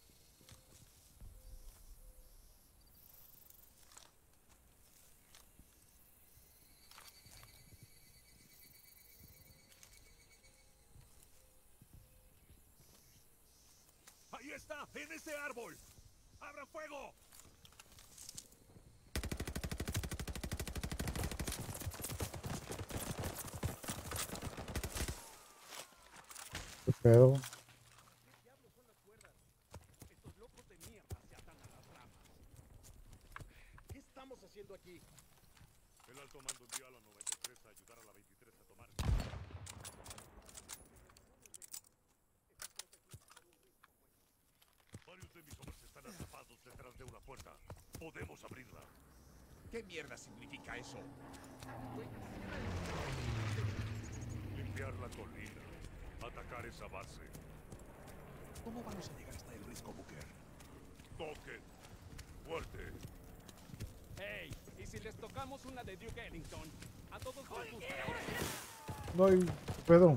¡Ahí está! ¡En ese árbol! ¡Abran fuego! ¿Qué pedo? Estos locos de mierda se atan a las ramas. ¿Qué estamos haciendo aquí? El alto mando envió a la noventa y tres a ayudar a la veintitrés a tomar. Varios de mis hombres están atrapados detrás de una puerta. Podemos abrirla. ¿Qué mierda significa eso? Limpiar la colina. Atacar esa base. ¿Cómo vamos a llegar hasta el risco, Booker? Toquen. Fuerte. Hey, ¿y si les tocamos una de Duke Ellington? A todos les gusta. No hay ¿qué pedo?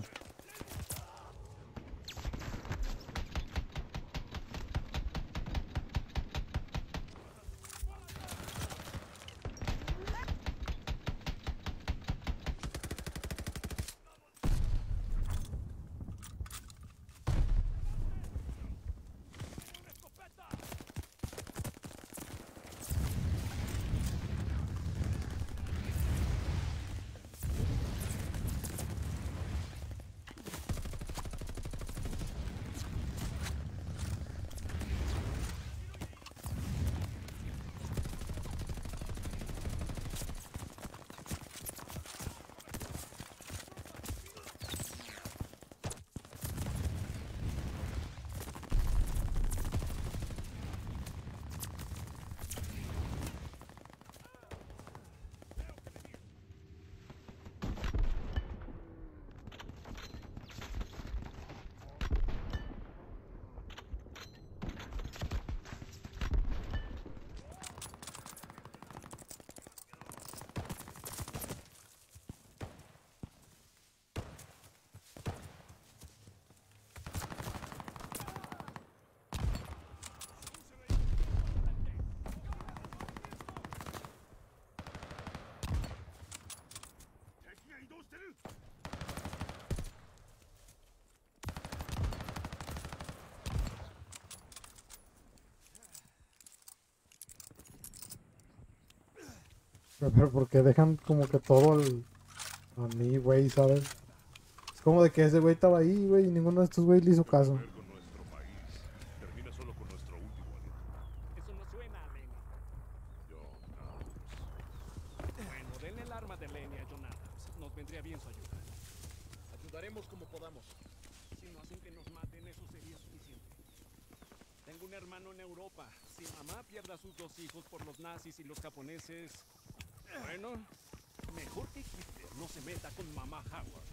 Pero porque dejan como que todo el... a mí, güey, ¿sabes? Es como de que ese güey estaba ahí, güey, y ninguno de estos güeyes le hizo caso. Con nuestro país termina solo con nuestro último aliento. Eso no suena a Lenny. John Adams. Bueno, denle el arma de Lenny a John Adams. Nos vendría bien su ayuda. Ayudaremos como podamos. Si no hacen que nos maten, eso sería suficiente. Tengo un hermano en Europa. Si mamá pierde a sus dos hijos por los nazis y los japoneses... Bueno, mejor que Hitler no se meta con mamá Howard.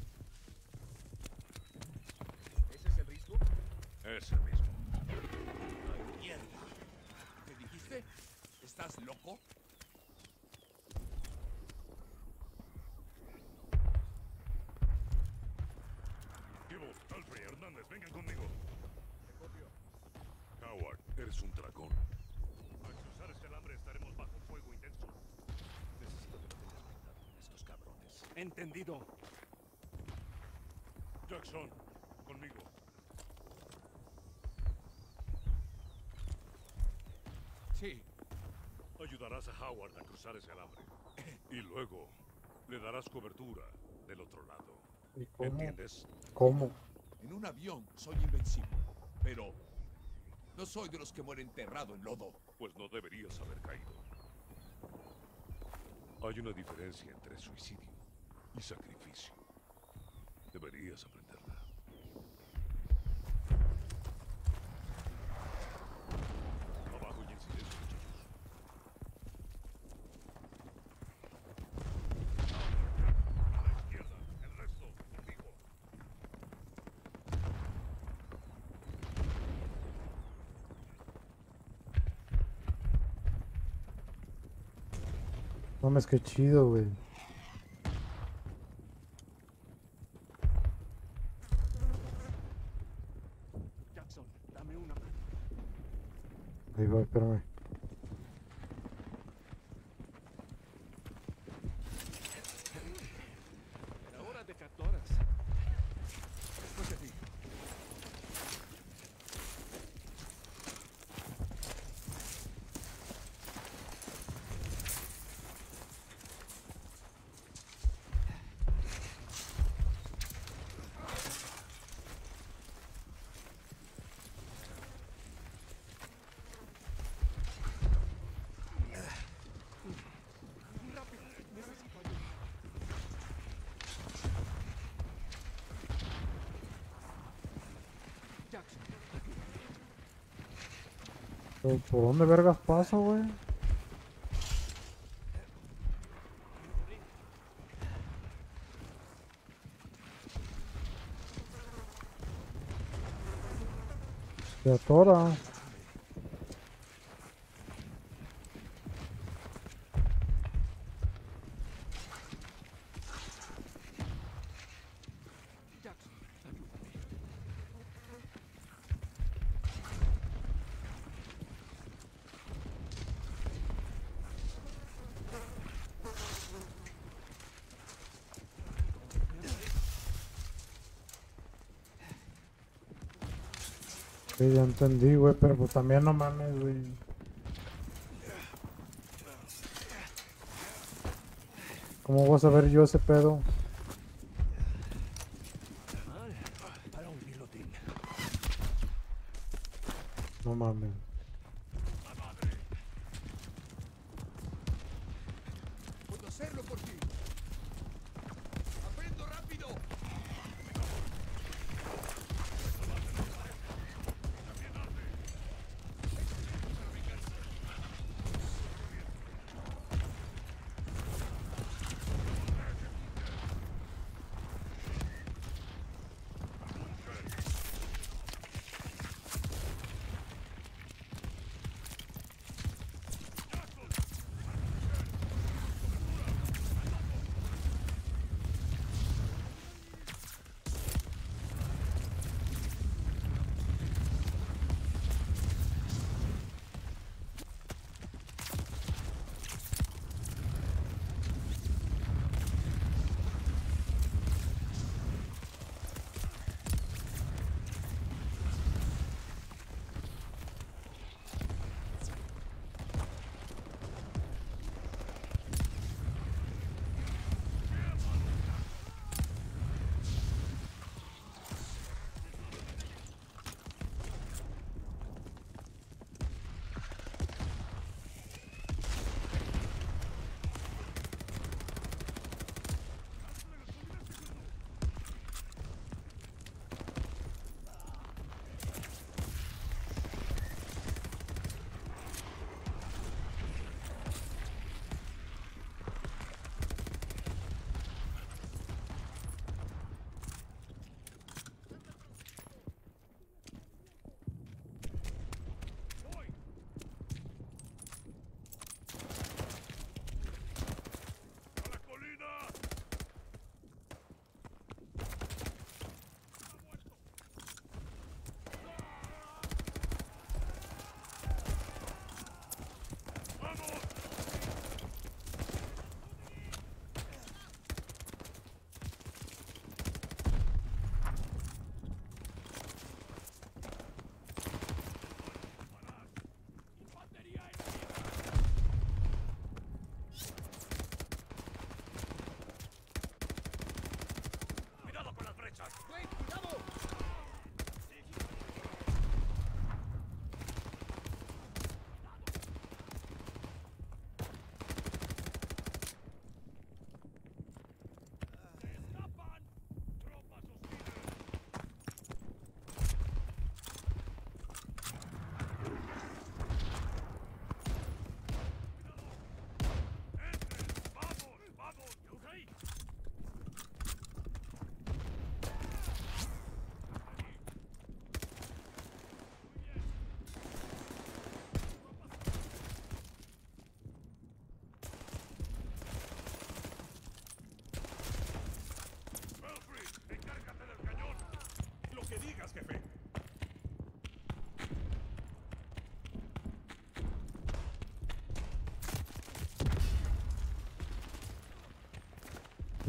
¿Ese es el risco? Ese mismo. ¡Ay, mierda! ¿Qué dijiste? ¿Estás loco? Ivo, Alfred, Hernández, vengan conmigo. Howard, eres un dragón. Al cruzar este alambre estaremos bajo fuego intenso. Necesito que lo tengas cuidado con estos cabrones. Entendido. Jackson, conmigo. Sí. Ayudarás a Howard a cruzar ese alambre. Y luego le darás cobertura del otro lado. ¿Y cómo? ¿Entiendes? ¿Cómo? En un avión soy invencible, pero no soy de los que mueren enterrado en lodo. Pues no deberías haber caído. Hay una diferencia entre suicidio y sacrificio. Deberías aprenderla. Abajo y en silencio, muchachos. A la izquierda, el resto, conmigo. No mames, qué chido, güey. Jackson, dame una mano. Ahí va, espérame. Era hora de tractoras. Después de ti. Rápido, necesito ayuda. Jackson, ¿Pero ¿Por dónde vergas paso, güey? Se atora. Jackson, ayúdame. Sí, ya entendí, güey, pero pues también no mames, güey. ¿Cómo voy a saber yo ese pedo? Mal, para un pilotín. No mames. Puedo hacerlo por ti. ¡Aprendo rápido!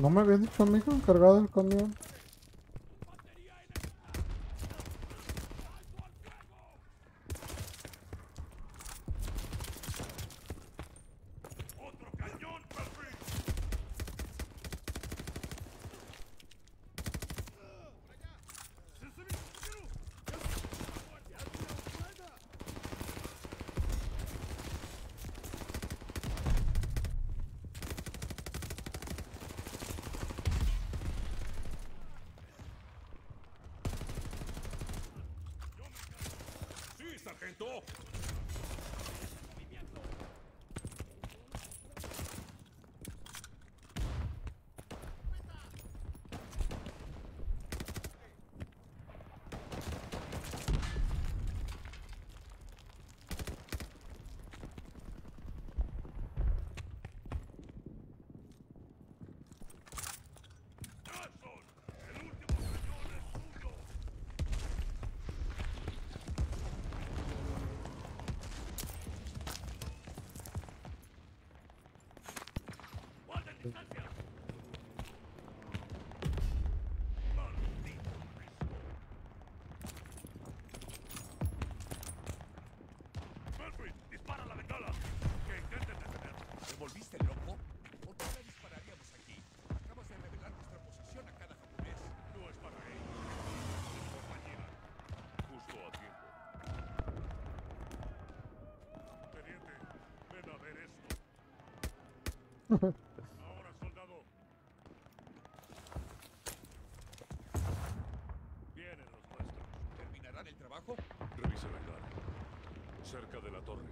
No me había dicho a mí que encargado el camión. ¡Sí, sargento! Murphy, dispara la bengala. Que intenten detener. ¿Te volviste loco? ¿Por qué le dispararíamos aquí? Acabas de revelar nuestra posición a cada japonés. No es para ellos. Compañía. Justo a tiempo. Teniente, ven a ver esto. Ahora, soldado. Vienen los nuestros. ¿Terminarán el trabajo? Revisa el hangar. Cerca de la torre.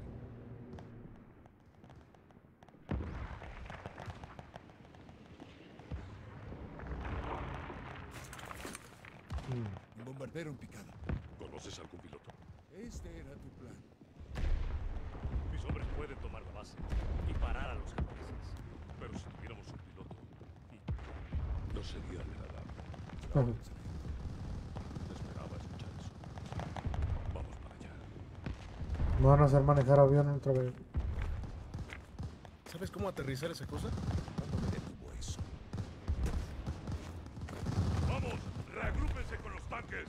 Un bombardero en picada. ¿Conoces algún piloto? Este era tu plan. Mis hombres pueden tomar la base y parar a los japoneses. Pero si tuviéramos un piloto, no sería agradable. Esperaba escuchar eso. Vamos para allá. Me van a hacer manejar avión otra vez. ¿Sabes cómo aterrizar esa cosa? ¿Cuándo me detuvo eso? ¡Vamos! ¡Reagrúpense con los tanques!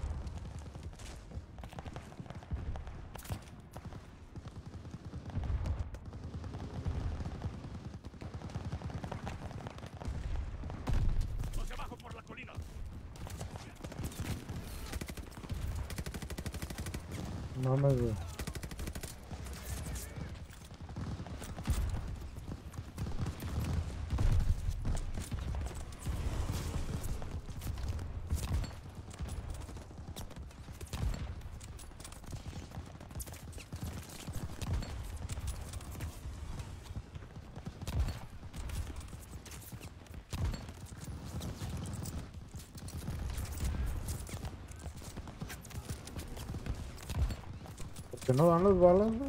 ¡Hacia abajo por la colina! No me veo. ¿Por qué no dan las balas, güey?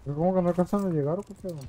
¿Cómo que no alcanzan a llegar o qué pedo?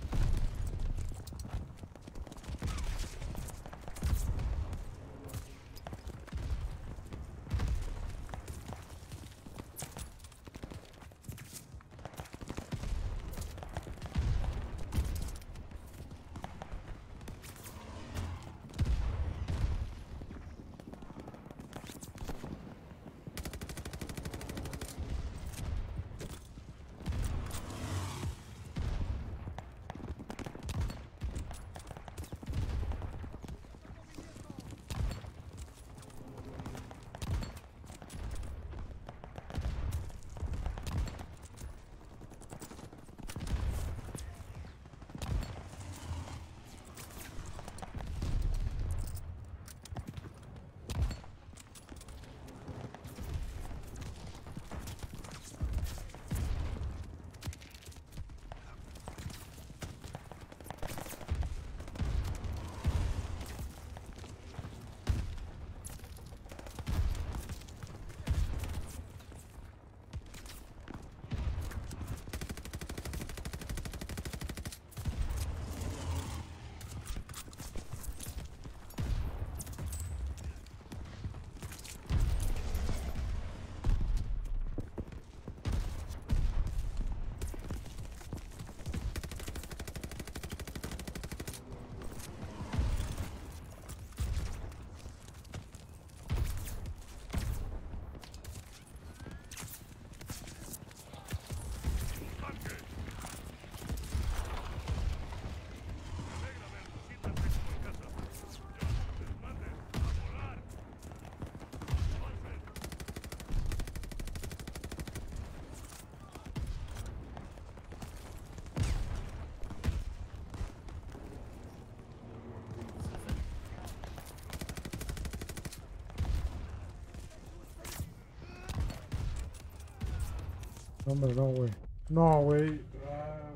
No, hombre, no, güey. No, güey. Ah.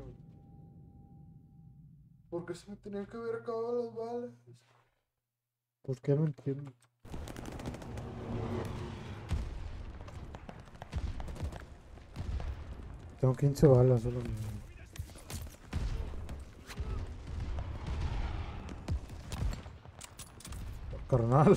¿Por qué se me tenían que haber acabado las balas? ¿Por qué no entiendo? Tengo quince balas solo. Carnal.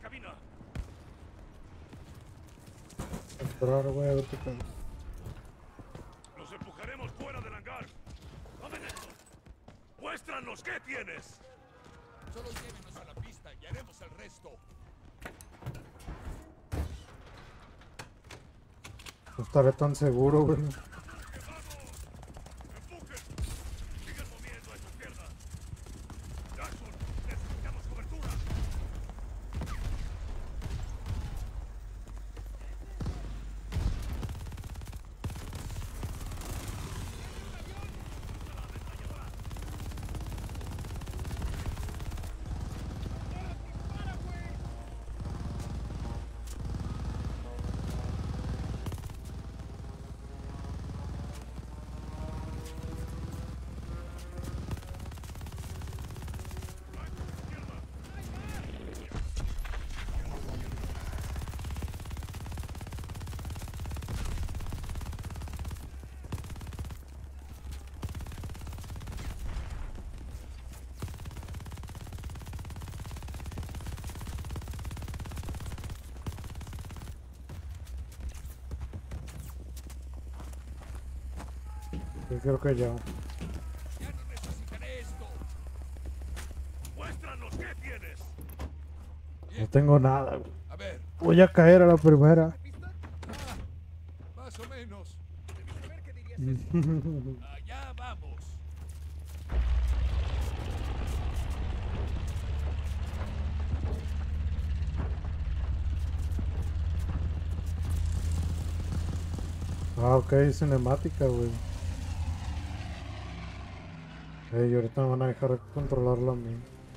cabina. Esperar, güey, a ver qué pedo. Los empujaremos fuera del hangar. ¡Tomen esto! ¡Muéstranos qué tienes! Solo llévenos a la pista y haremos el resto. No estaré tan seguro, güey. Yo creo que ya. Ya no necesitaré esto. Muéstranos qué tienes. No tengo nada, güey. A ver. Voy a caer a la primera. Ah, más o menos. Allá vamos. Ah, ok, cinemática, güey. Ey, ahorita me van a dejar controlarlo a mí.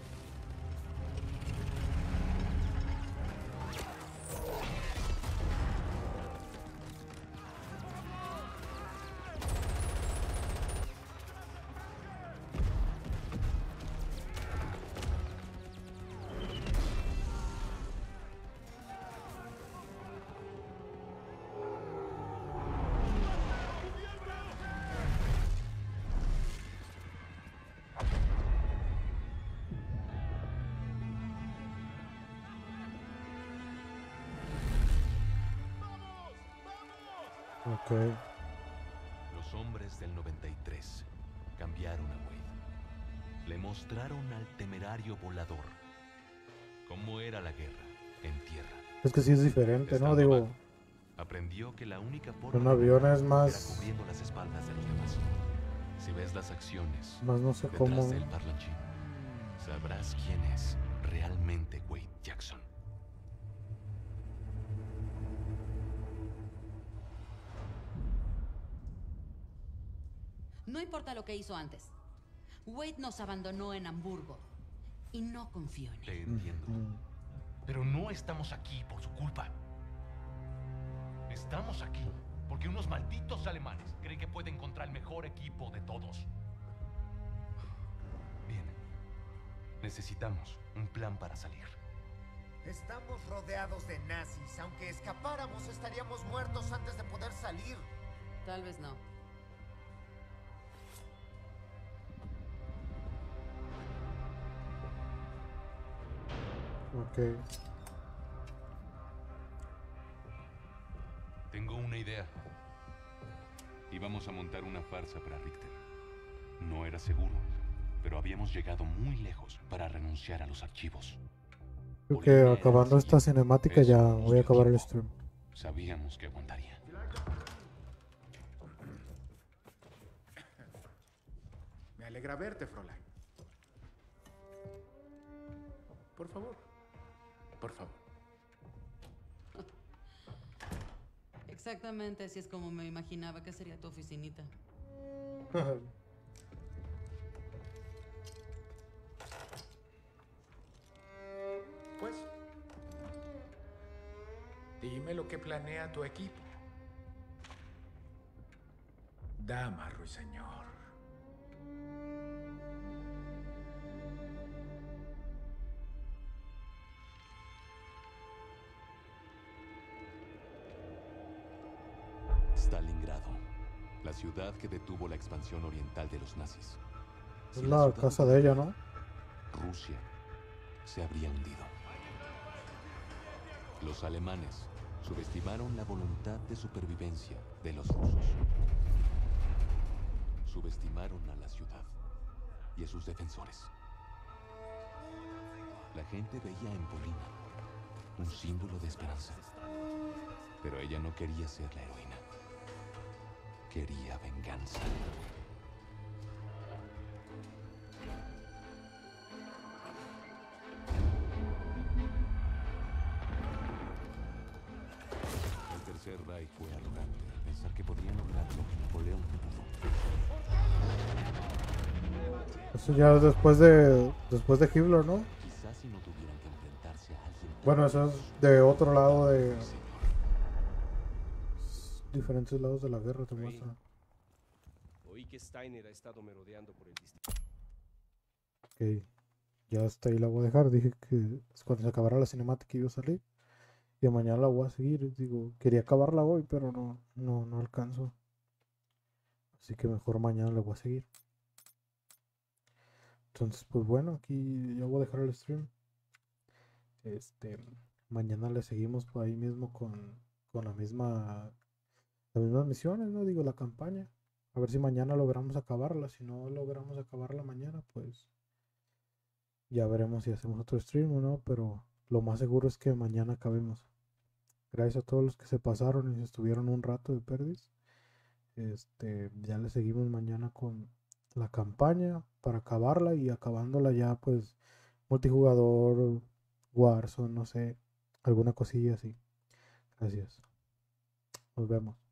Ok. Los hombres del noventa y tres cambiaron a Wade. Le mostraron al temerario volador cómo era la guerra en tierra. Es que sí es diferente, ¿no? Estando Digo, abajo, aprendió que la única forma un de avión ganar es más- era cubriendo las espaldas de los demás. Si ves las acciones Más no sé detrás cómo. del parlanchín, sabrás quién es realmente Wade Jackson. No importa lo que hizo antes. Wade nos abandonó en Hamburgo y no confío en él. Te entiendo. Pero no estamos aquí por su culpa. Estamos aquí porque unos malditos alemanes creen que pueden encontrar el mejor equipo de todos. Bien. Necesitamos un plan para salir. Estamos rodeados de nazis. Aunque escapáramos, estaríamos muertos antes de poder salir. Tal vez no. Ok. Tengo una idea. Íbamos a montar una farsa para Richter. No era seguro, pero habíamos llegado muy lejos para renunciar a los archivos. Creo que acabando esta cinemática ya voy a acabar el stream. Sabíamos que aguantaría. Me alegra verte, Fräulein. Por favor. Por favor. Exactamente así es como me imaginaba que sería tu oficinita. Pues, dime lo que planea tu equipo. Dama ruiseñor. Stalingrado, la ciudad que detuvo la expansión oriental de los nazis. Es Si la ciudad casa de ella, ¿no? Rusia se habría hundido. Los alemanes subestimaron la voluntad de supervivencia de los rusos. Subestimaron a la ciudad y a sus defensores. La gente veía en Polina un símbolo de esperanza. Pero ella no quería ser la heroína. Quería venganza. El Tercer Reich fue arrogante al pensar que podrían lograr lo que Napoleón no pudo. Eso ya después de después de Hitler, ¿no? Quizás si no tuvieran que enfrentarse a alguien. Bueno, eso es de otro lado de diferentes lados de la guerra, te muestra. Oí que Steiner ha estado merodeando por el distrito. Ok, ya hasta ahí la voy a dejar. Dije que cuando se acabara la cinemática iba a salir. Y mañana la voy a seguir. Digo, quería acabarla hoy, pero no, no, no alcanzo. Así que mejor mañana la voy a seguir. Entonces, pues bueno, aquí ya voy a dejar el stream. Este, mañana le seguimos por ahí mismo con, con la misma, las mismas misiones, ¿no? Digo, la campaña. A ver si mañana logramos acabarla. Si no logramos acabarla mañana, pues ya veremos si hacemos otro stream o no. Pero lo más seguro es que mañana acabemos. Gracias a todos los que se pasaron y se estuvieron un rato de perdis. Este, ya le seguimos mañana con la campaña para acabarla y acabándola ya pues multijugador, Warzone, no sé, alguna cosilla así. Gracias. Nos vemos.